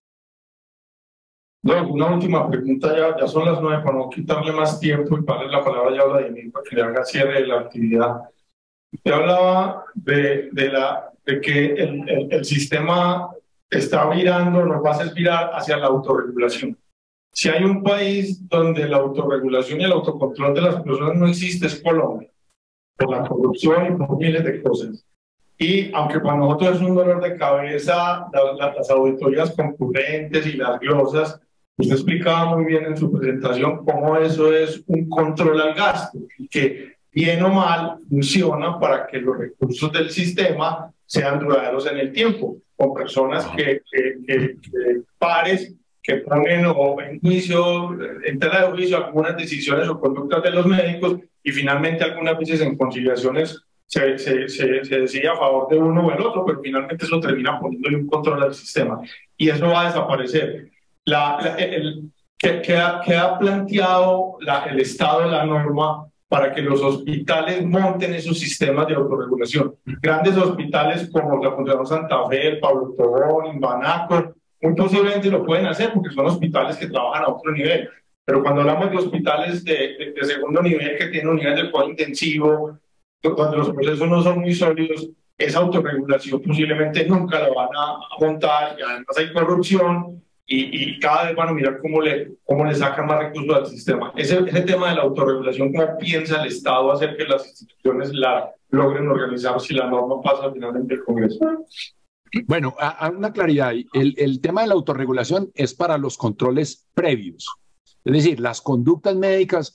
Bueno, una última pregunta, ya son las 9, para no quitarle más tiempo y darle la palabra ya a Vladimir para que le haga cierre de la actividad. Usted hablaba de que el sistema está virando, nos va a hacer virar hacia la autorregulación. Si hay un país donde la autorregulación y el autocontrol de las personas no existe, es Colombia, por la corrupción y por miles de cosas. Y aunque para nosotros es un dolor de cabeza, las auditorías concurrentes y las glosas, usted explicaba muy bien en su presentación cómo eso es un control al gasto y que bien o mal funciona para que los recursos del sistema sean duraderos en el tiempo, con personas que pares que ponen o en juicio, en tela de juicio algunas decisiones o conductas de los médicos y finalmente algunas veces en conciliaciones se decide a favor de uno o el otro, pero finalmente eso termina poniéndole un control al sistema y eso va a desaparecer. ¿Qué ha planteado el Estado de la norma para que los hospitales monten esos sistemas de autorregulación? Grandes hospitales como la Fundación Santa Fe, el Pablo Tobón, Banaco, muy posiblemente lo pueden hacer porque son hospitales que trabajan a otro nivel. Pero cuando hablamos de hospitales de segundo nivel que tienen unidades de cuidado intensivo, donde los procesos no son muy sólidos, esa autorregulación posiblemente nunca la van a montar y además hay corrupción y cada vez van a mirar cómo le sacan más recursos al sistema. Ese tema de la autorregulación, ¿cómo piensa el Estado hacer que las instituciones la logren organizar si la norma pasa finalmente el Congreso? Bueno, a una claridad, el tema de la autorregulación es para los controles previos, es decir, las conductas médicas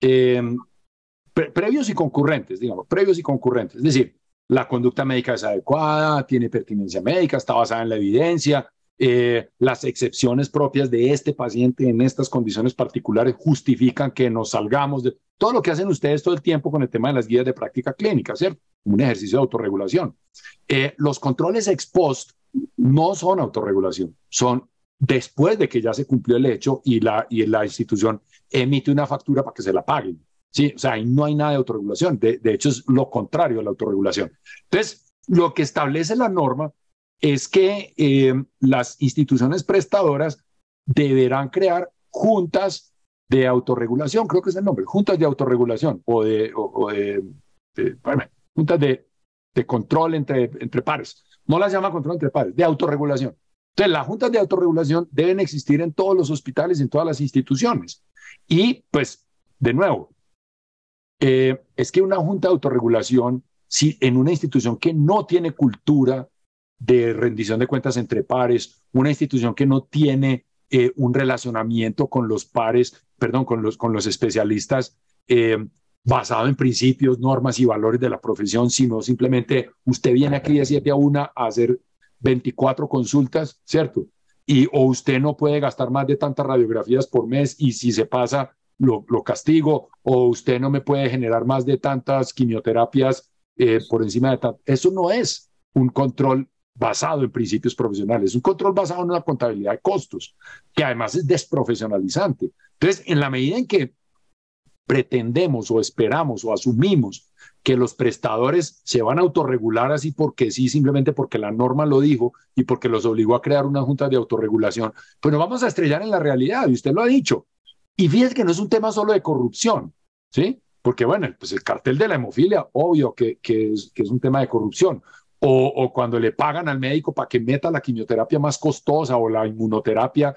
previos y concurrentes, digamos, previos y concurrentes, es decir, la conducta médica es adecuada, tiene pertinencia médica, está basada en la evidencia, las excepciones propias de este paciente en estas condiciones particulares justifican que nos salgamos de todo lo que hacen ustedes todo el tiempo con el tema de las guías de práctica clínica, ¿cierto? Un ejercicio de autorregulación. Los controles ex post no son autorregulación, son después de que ya se cumplió el hecho y la institución emite una factura para que se la paguen. Sí, o sea, ahí no hay nada de autorregulación. De hecho, es lo contrario a la autorregulación. Entonces, lo que establece la norma es que las instituciones prestadoras deberán crear juntas de autorregulación, creo que es el nombre, juntas de autorregulación bueno, juntas de control entre pares. No las llama control entre pares, de autorregulación. Entonces, las juntas de autorregulación deben existir en todos los hospitales, en todas las instituciones. Y, pues, de nuevo, es que una junta de autorregulación, si en una institución que no tiene cultura de rendición de cuentas entre pares, una institución que no tiene un relacionamiento con los pares, perdón, con los especialistas basado en principios, normas y valores de la profesión, sino simplemente usted viene aquí de 7 a 1 a hacer 24 consultas, ¿cierto? O usted no puede gastar más de tantas radiografías por mes y si se pasa lo castigo, o usted no me puede generar más de tantas quimioterapias por encima de tanto. Eso no es un control basado en principios profesionales, es un control basado en una contabilidad de costos, que además es desprofesionalizante. Entonces, en la medida en que pretendemos o esperamos o asumimos que los prestadores se van a autorregular así porque sí, simplemente porque la norma lo dijo y porque los obligó a crear una junta de autorregulación, pues nos vamos a estrellar en la realidad, y usted lo ha dicho. Y fíjense que no es un tema solo de corrupción, ¿sí? Porque, bueno, pues el cartel de la hemofilia, obvio que es un tema de corrupción. O cuando le pagan al médico para que meta la quimioterapia más costosa o la inmunoterapia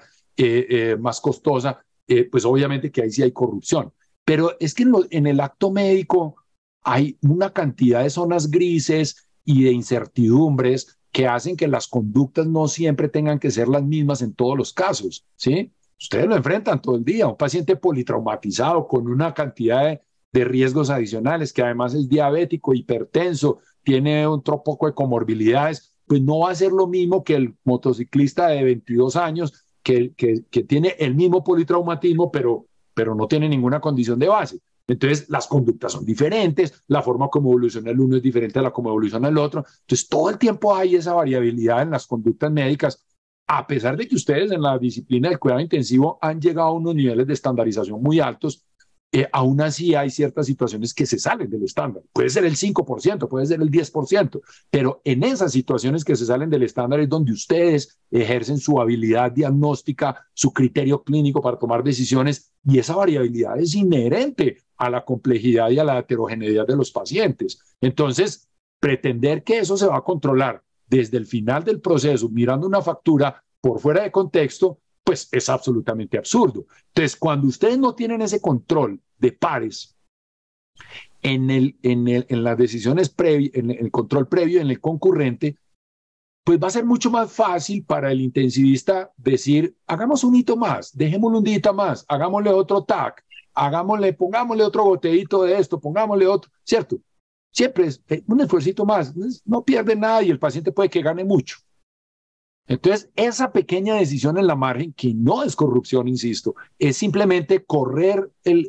más costosa, pues obviamente que ahí sí hay corrupción. Pero es que en el acto médico hay una cantidad de zonas grises y de incertidumbres que hacen que las conductas no siempre tengan que ser las mismas en todos los casos, ¿sí? Ustedes lo enfrentan todo el día, un paciente politraumatizado con una cantidad de riesgos adicionales, que además es diabético, hipertenso, tiene otro poco de comorbilidades, pues no va a ser lo mismo que el motociclista de 22 años que tiene el mismo politraumatismo, pero no tiene ninguna condición de base. Entonces, las conductas son diferentes, la forma como evoluciona el uno es diferente a la como evoluciona el otro. Entonces, todo el tiempo hay esa variabilidad en las conductas médicas, a pesar de que ustedes en la disciplina del cuidado intensivo han llegado a unos niveles de estandarización muy altos. Aún así hay ciertas situaciones que se salen del estándar. Puede ser el 5%, puede ser el 10%, pero en esas situaciones que se salen del estándar es donde ustedes ejercen su habilidad diagnóstica, su criterio clínico para tomar decisiones, y esa variabilidad es inherente a la complejidad y a la heterogeneidad de los pacientes. Entonces, pretender que eso se va a controlar desde el final del proceso, mirando una factura por fuera de contexto, pues es absolutamente absurdo. Entonces, cuando ustedes no tienen ese control de pares en las decisiones previas, en el control previo, en el concurrente, pues va a ser mucho más fácil para el intensivista decir, hagamos un hito más, dejémosle un día más, hagámosle otro TAC, pongámosle otro goteíto de esto, pongámosle otro, ¿cierto? Siempre es un esfuercito más, no pierde nada y el paciente puede que gane mucho. Entonces, esa pequeña decisión en la margen, que no es corrupción, insisto, es simplemente correr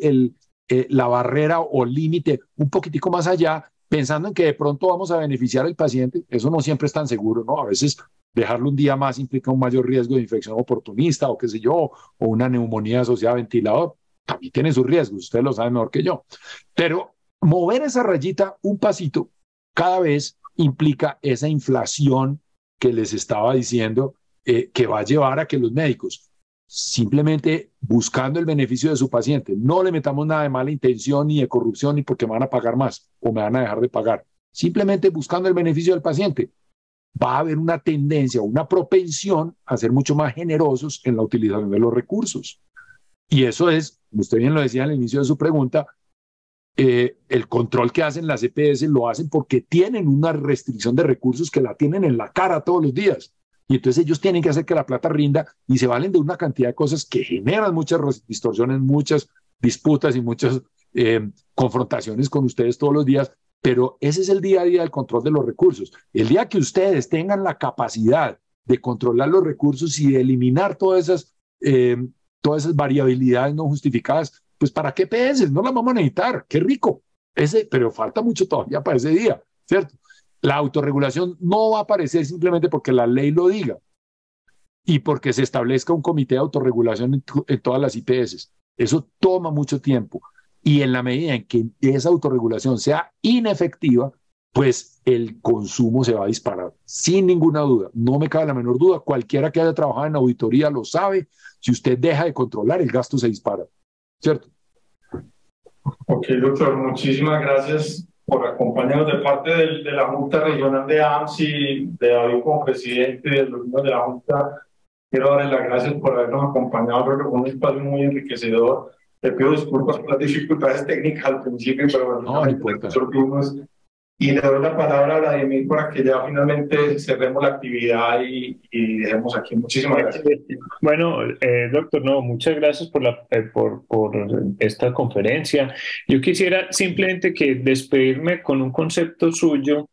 la barrera o límite un poquitico más allá, pensando en que de pronto vamos a beneficiar al paciente. Eso no siempre es tan seguro, ¿no? A veces dejarlo un día más implica un mayor riesgo de infección oportunista o qué sé yo, o una neumonía asociada a ventilador. También tiene sus riesgos, ustedes lo saben mejor que yo. Pero mover esa rayita un pasito cada vez implica esa inflación que les estaba diciendo, que va a llevar a que los médicos, simplemente buscando el beneficio de su paciente, no le metamos nada de mala intención ni de corrupción ni porque me van a pagar más o me van a dejar de pagar, simplemente buscando el beneficio del paciente, va a haber una tendencia, una propensión a ser mucho más generosos en la utilización de los recursos. Y eso es, usted bien lo decía al inicio de su pregunta, el control que hacen las EPS lo hacen porque tienen una restricción de recursos que la tienen en la cara todos los días. Y entonces ellos tienen que hacer que la plata rinda y se valen de una cantidad de cosas que generan muchas distorsiones, muchas disputas y muchas confrontaciones con ustedes todos los días, pero ese es el día a día del control de los recursos. El día que ustedes tengan la capacidad de controlar los recursos y de eliminar todas esas variabilidades no justificadas, pues ¿para qué PS? No las vamos a necesitar, qué rico. Pero falta mucho todavía para ese día, ¿cierto? La autorregulación no va a aparecer simplemente porque la ley lo diga y porque se establezca un comité de autorregulación en todas las IPS. Eso toma mucho tiempo y en la medida en que esa autorregulación sea inefectiva, pues el consumo se va a disparar, sin ninguna duda. No me cabe la menor duda, cualquiera que haya trabajado en auditoría lo sabe. Si usted deja de controlar, el gasto se dispara, ¿cierto? Ok, doctor, muchísimas gracias por acompañarnos de parte de la Junta Regional de AMSI, de David como presidente y de los miembros de la Junta. Quiero darles las gracias por habernos acompañado. Creo que fue un espacio muy enriquecedor. Le pido disculpas por las dificultades técnicas al principio, pero bueno, no importa. Y le doy la palabra a Vladimir para que ya finalmente cerremos la actividad y dejemos aquí. Muchísimas gracias. Bueno, doctor, no, muchas gracias por esta conferencia. Yo quisiera simplemente que despedirme con un concepto suyo.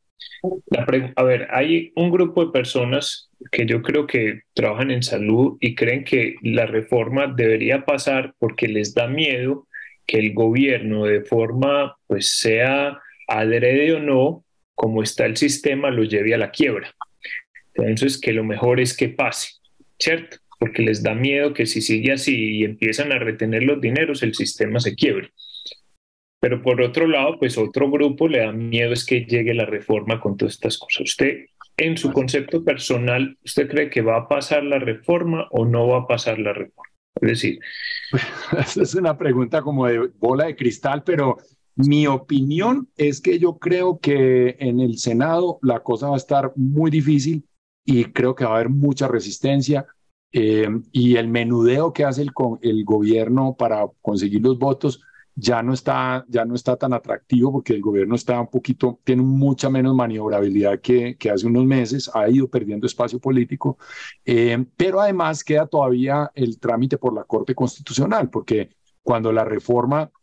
A ver, hay un grupo de personas que yo creo que trabajan en salud y creen que la reforma debería pasar porque les da miedo que el gobierno de forma, pues sea adrede o no, como está el sistema, lo lleve a la quiebra. Entonces, que lo mejor es que pase, ¿cierto? Porque les da miedo que si sigue así y empiezan a retener los dineros, el sistema se quiebre. Pero por otro lado, pues otro grupo le da miedo es que llegue la reforma con todas estas cosas. Usted, en su concepto personal, ¿usted cree que va a pasar la reforma o no va a pasar la reforma? Es decir... Esa es una pregunta como de bola de cristal, pero mi opinión es que yo creo que en el Senado la cosa va a estar muy difícil y creo que va a haber mucha resistencia y el menudeo que hace el gobierno para conseguir los votos ya no está tan atractivo porque el gobierno tiene mucha menos maniobrabilidad que hace unos meses, ha ido perdiendo espacio político, pero además queda todavía el trámite por la Corte Constitucional, porque cuando la reforma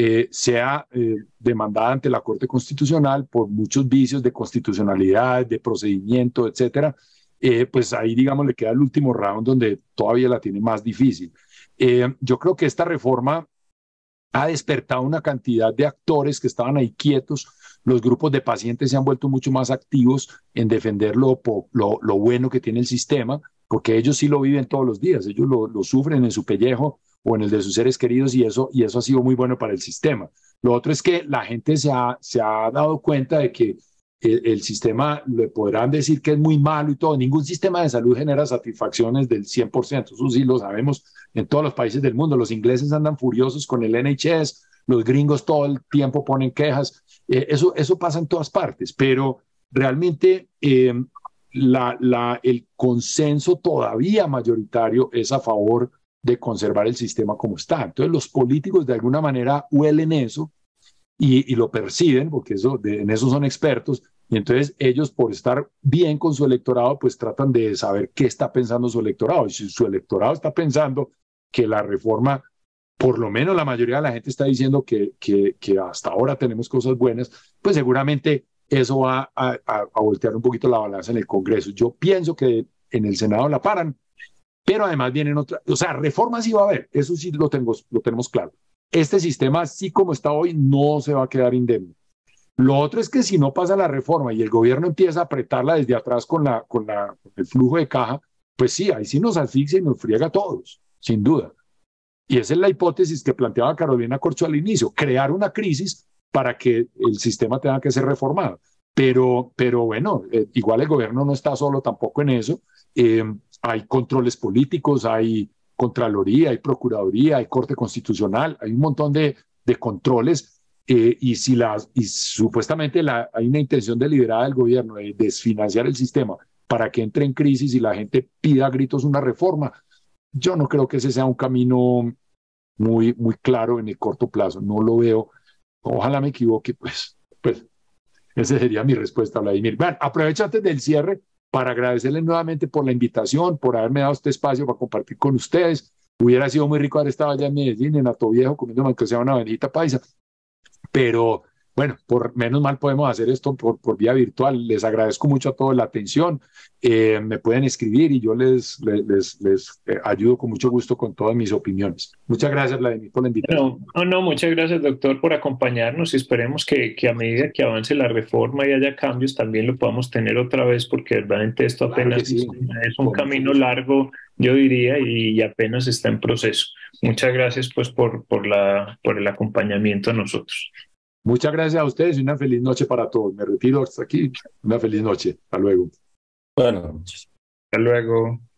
sea demandada ante la Corte Constitucional por muchos vicios de constitucionalidad, de procedimiento, etcétera, pues ahí, digamos, le queda el último round donde todavía la tiene más difícil. Yo creo que esta reforma ha despertado una cantidad de actores que estaban ahí quietos. Los grupos de pacientes se han vuelto mucho más activos en defender lo bueno que tiene el sistema, porque ellos sí lo viven todos los días, ellos lo sufren en su pellejo o en el de sus seres queridos y eso ha sido muy bueno para el sistema. Lo otro es que la gente se ha dado cuenta de que el sistema, le podrán decir que es muy malo y todo, ningún sistema de salud genera satisfacciones del 100%, eso sí lo sabemos en todos los países del mundo. Los ingleses andan furiosos con el NHS, los gringos todo el tiempo ponen quejas, eso pasa en todas partes, pero realmente el consenso todavía mayoritario es a favor de conservar el sistema como está. Entonces los políticos de alguna manera huelen eso y lo perciben, porque en eso son expertos, y entonces ellos, por estar bien con su electorado, pues tratan de saber qué está pensando su electorado. Y si su electorado está pensando que la reforma, por lo menos la mayoría de la gente está diciendo que hasta ahora tenemos cosas buenas, pues seguramente eso va a voltear un poquito la balanza en el Congreso. Yo pienso que en el Senado la paran, pero además vienen otras, o sea, reformas sí va a haber, eso sí lo tenemos claro. Este sistema, así como está hoy, no se va a quedar indemne. Lo otro es que si no pasa la reforma y el gobierno empieza a apretarla desde atrás con el flujo de caja, pues sí, ahí sí nos asfixia y nos friega a todos, sin duda. Y esa es la hipótesis que planteaba Carolina Corcho al inicio, crear una crisis para que el sistema tenga que ser reformado. Pero bueno, igual el gobierno no está solo tampoco en eso. Hay controles políticos, hay Contraloría, hay Procuraduría, hay Corte Constitucional, hay un montón de controles. Y supuestamente hay una intención deliberada del gobierno de desfinanciar el sistema para que entre en crisis y la gente pida a gritos una reforma, yo no creo que ese sea un camino muy claro en el corto plazo. No lo veo. Ojalá me equivoque, pues esa sería mi respuesta, Vladimir. Bueno, aprovecho antes del cierre para agradecerles nuevamente por la invitación, por haberme dado este espacio para compartir con ustedes. Hubiera sido muy rico haber estado allá en Medellín, en Atoviejo, comiendo aunque sea una bandita paisa. Pero bueno, por menos mal podemos hacer esto por vía virtual. Les agradezco mucho a todos la atención. Me pueden escribir y yo les ayudo con mucho gusto con todas mis opiniones. Muchas gracias, Vladimir, por la invitación. No, muchas gracias, doctor, por acompañarnos y esperemos que a medida que avance la reforma y haya cambios, también lo podamos tener otra vez, porque realmente esto apenas es un camino largo, yo diría, y apenas está en proceso. Muchas gracias pues por el acompañamiento a nosotros. Muchas gracias a ustedes y una feliz noche para todos. Me retiro hasta aquí. Una feliz noche. Hasta luego. Buenas noches. Hasta luego.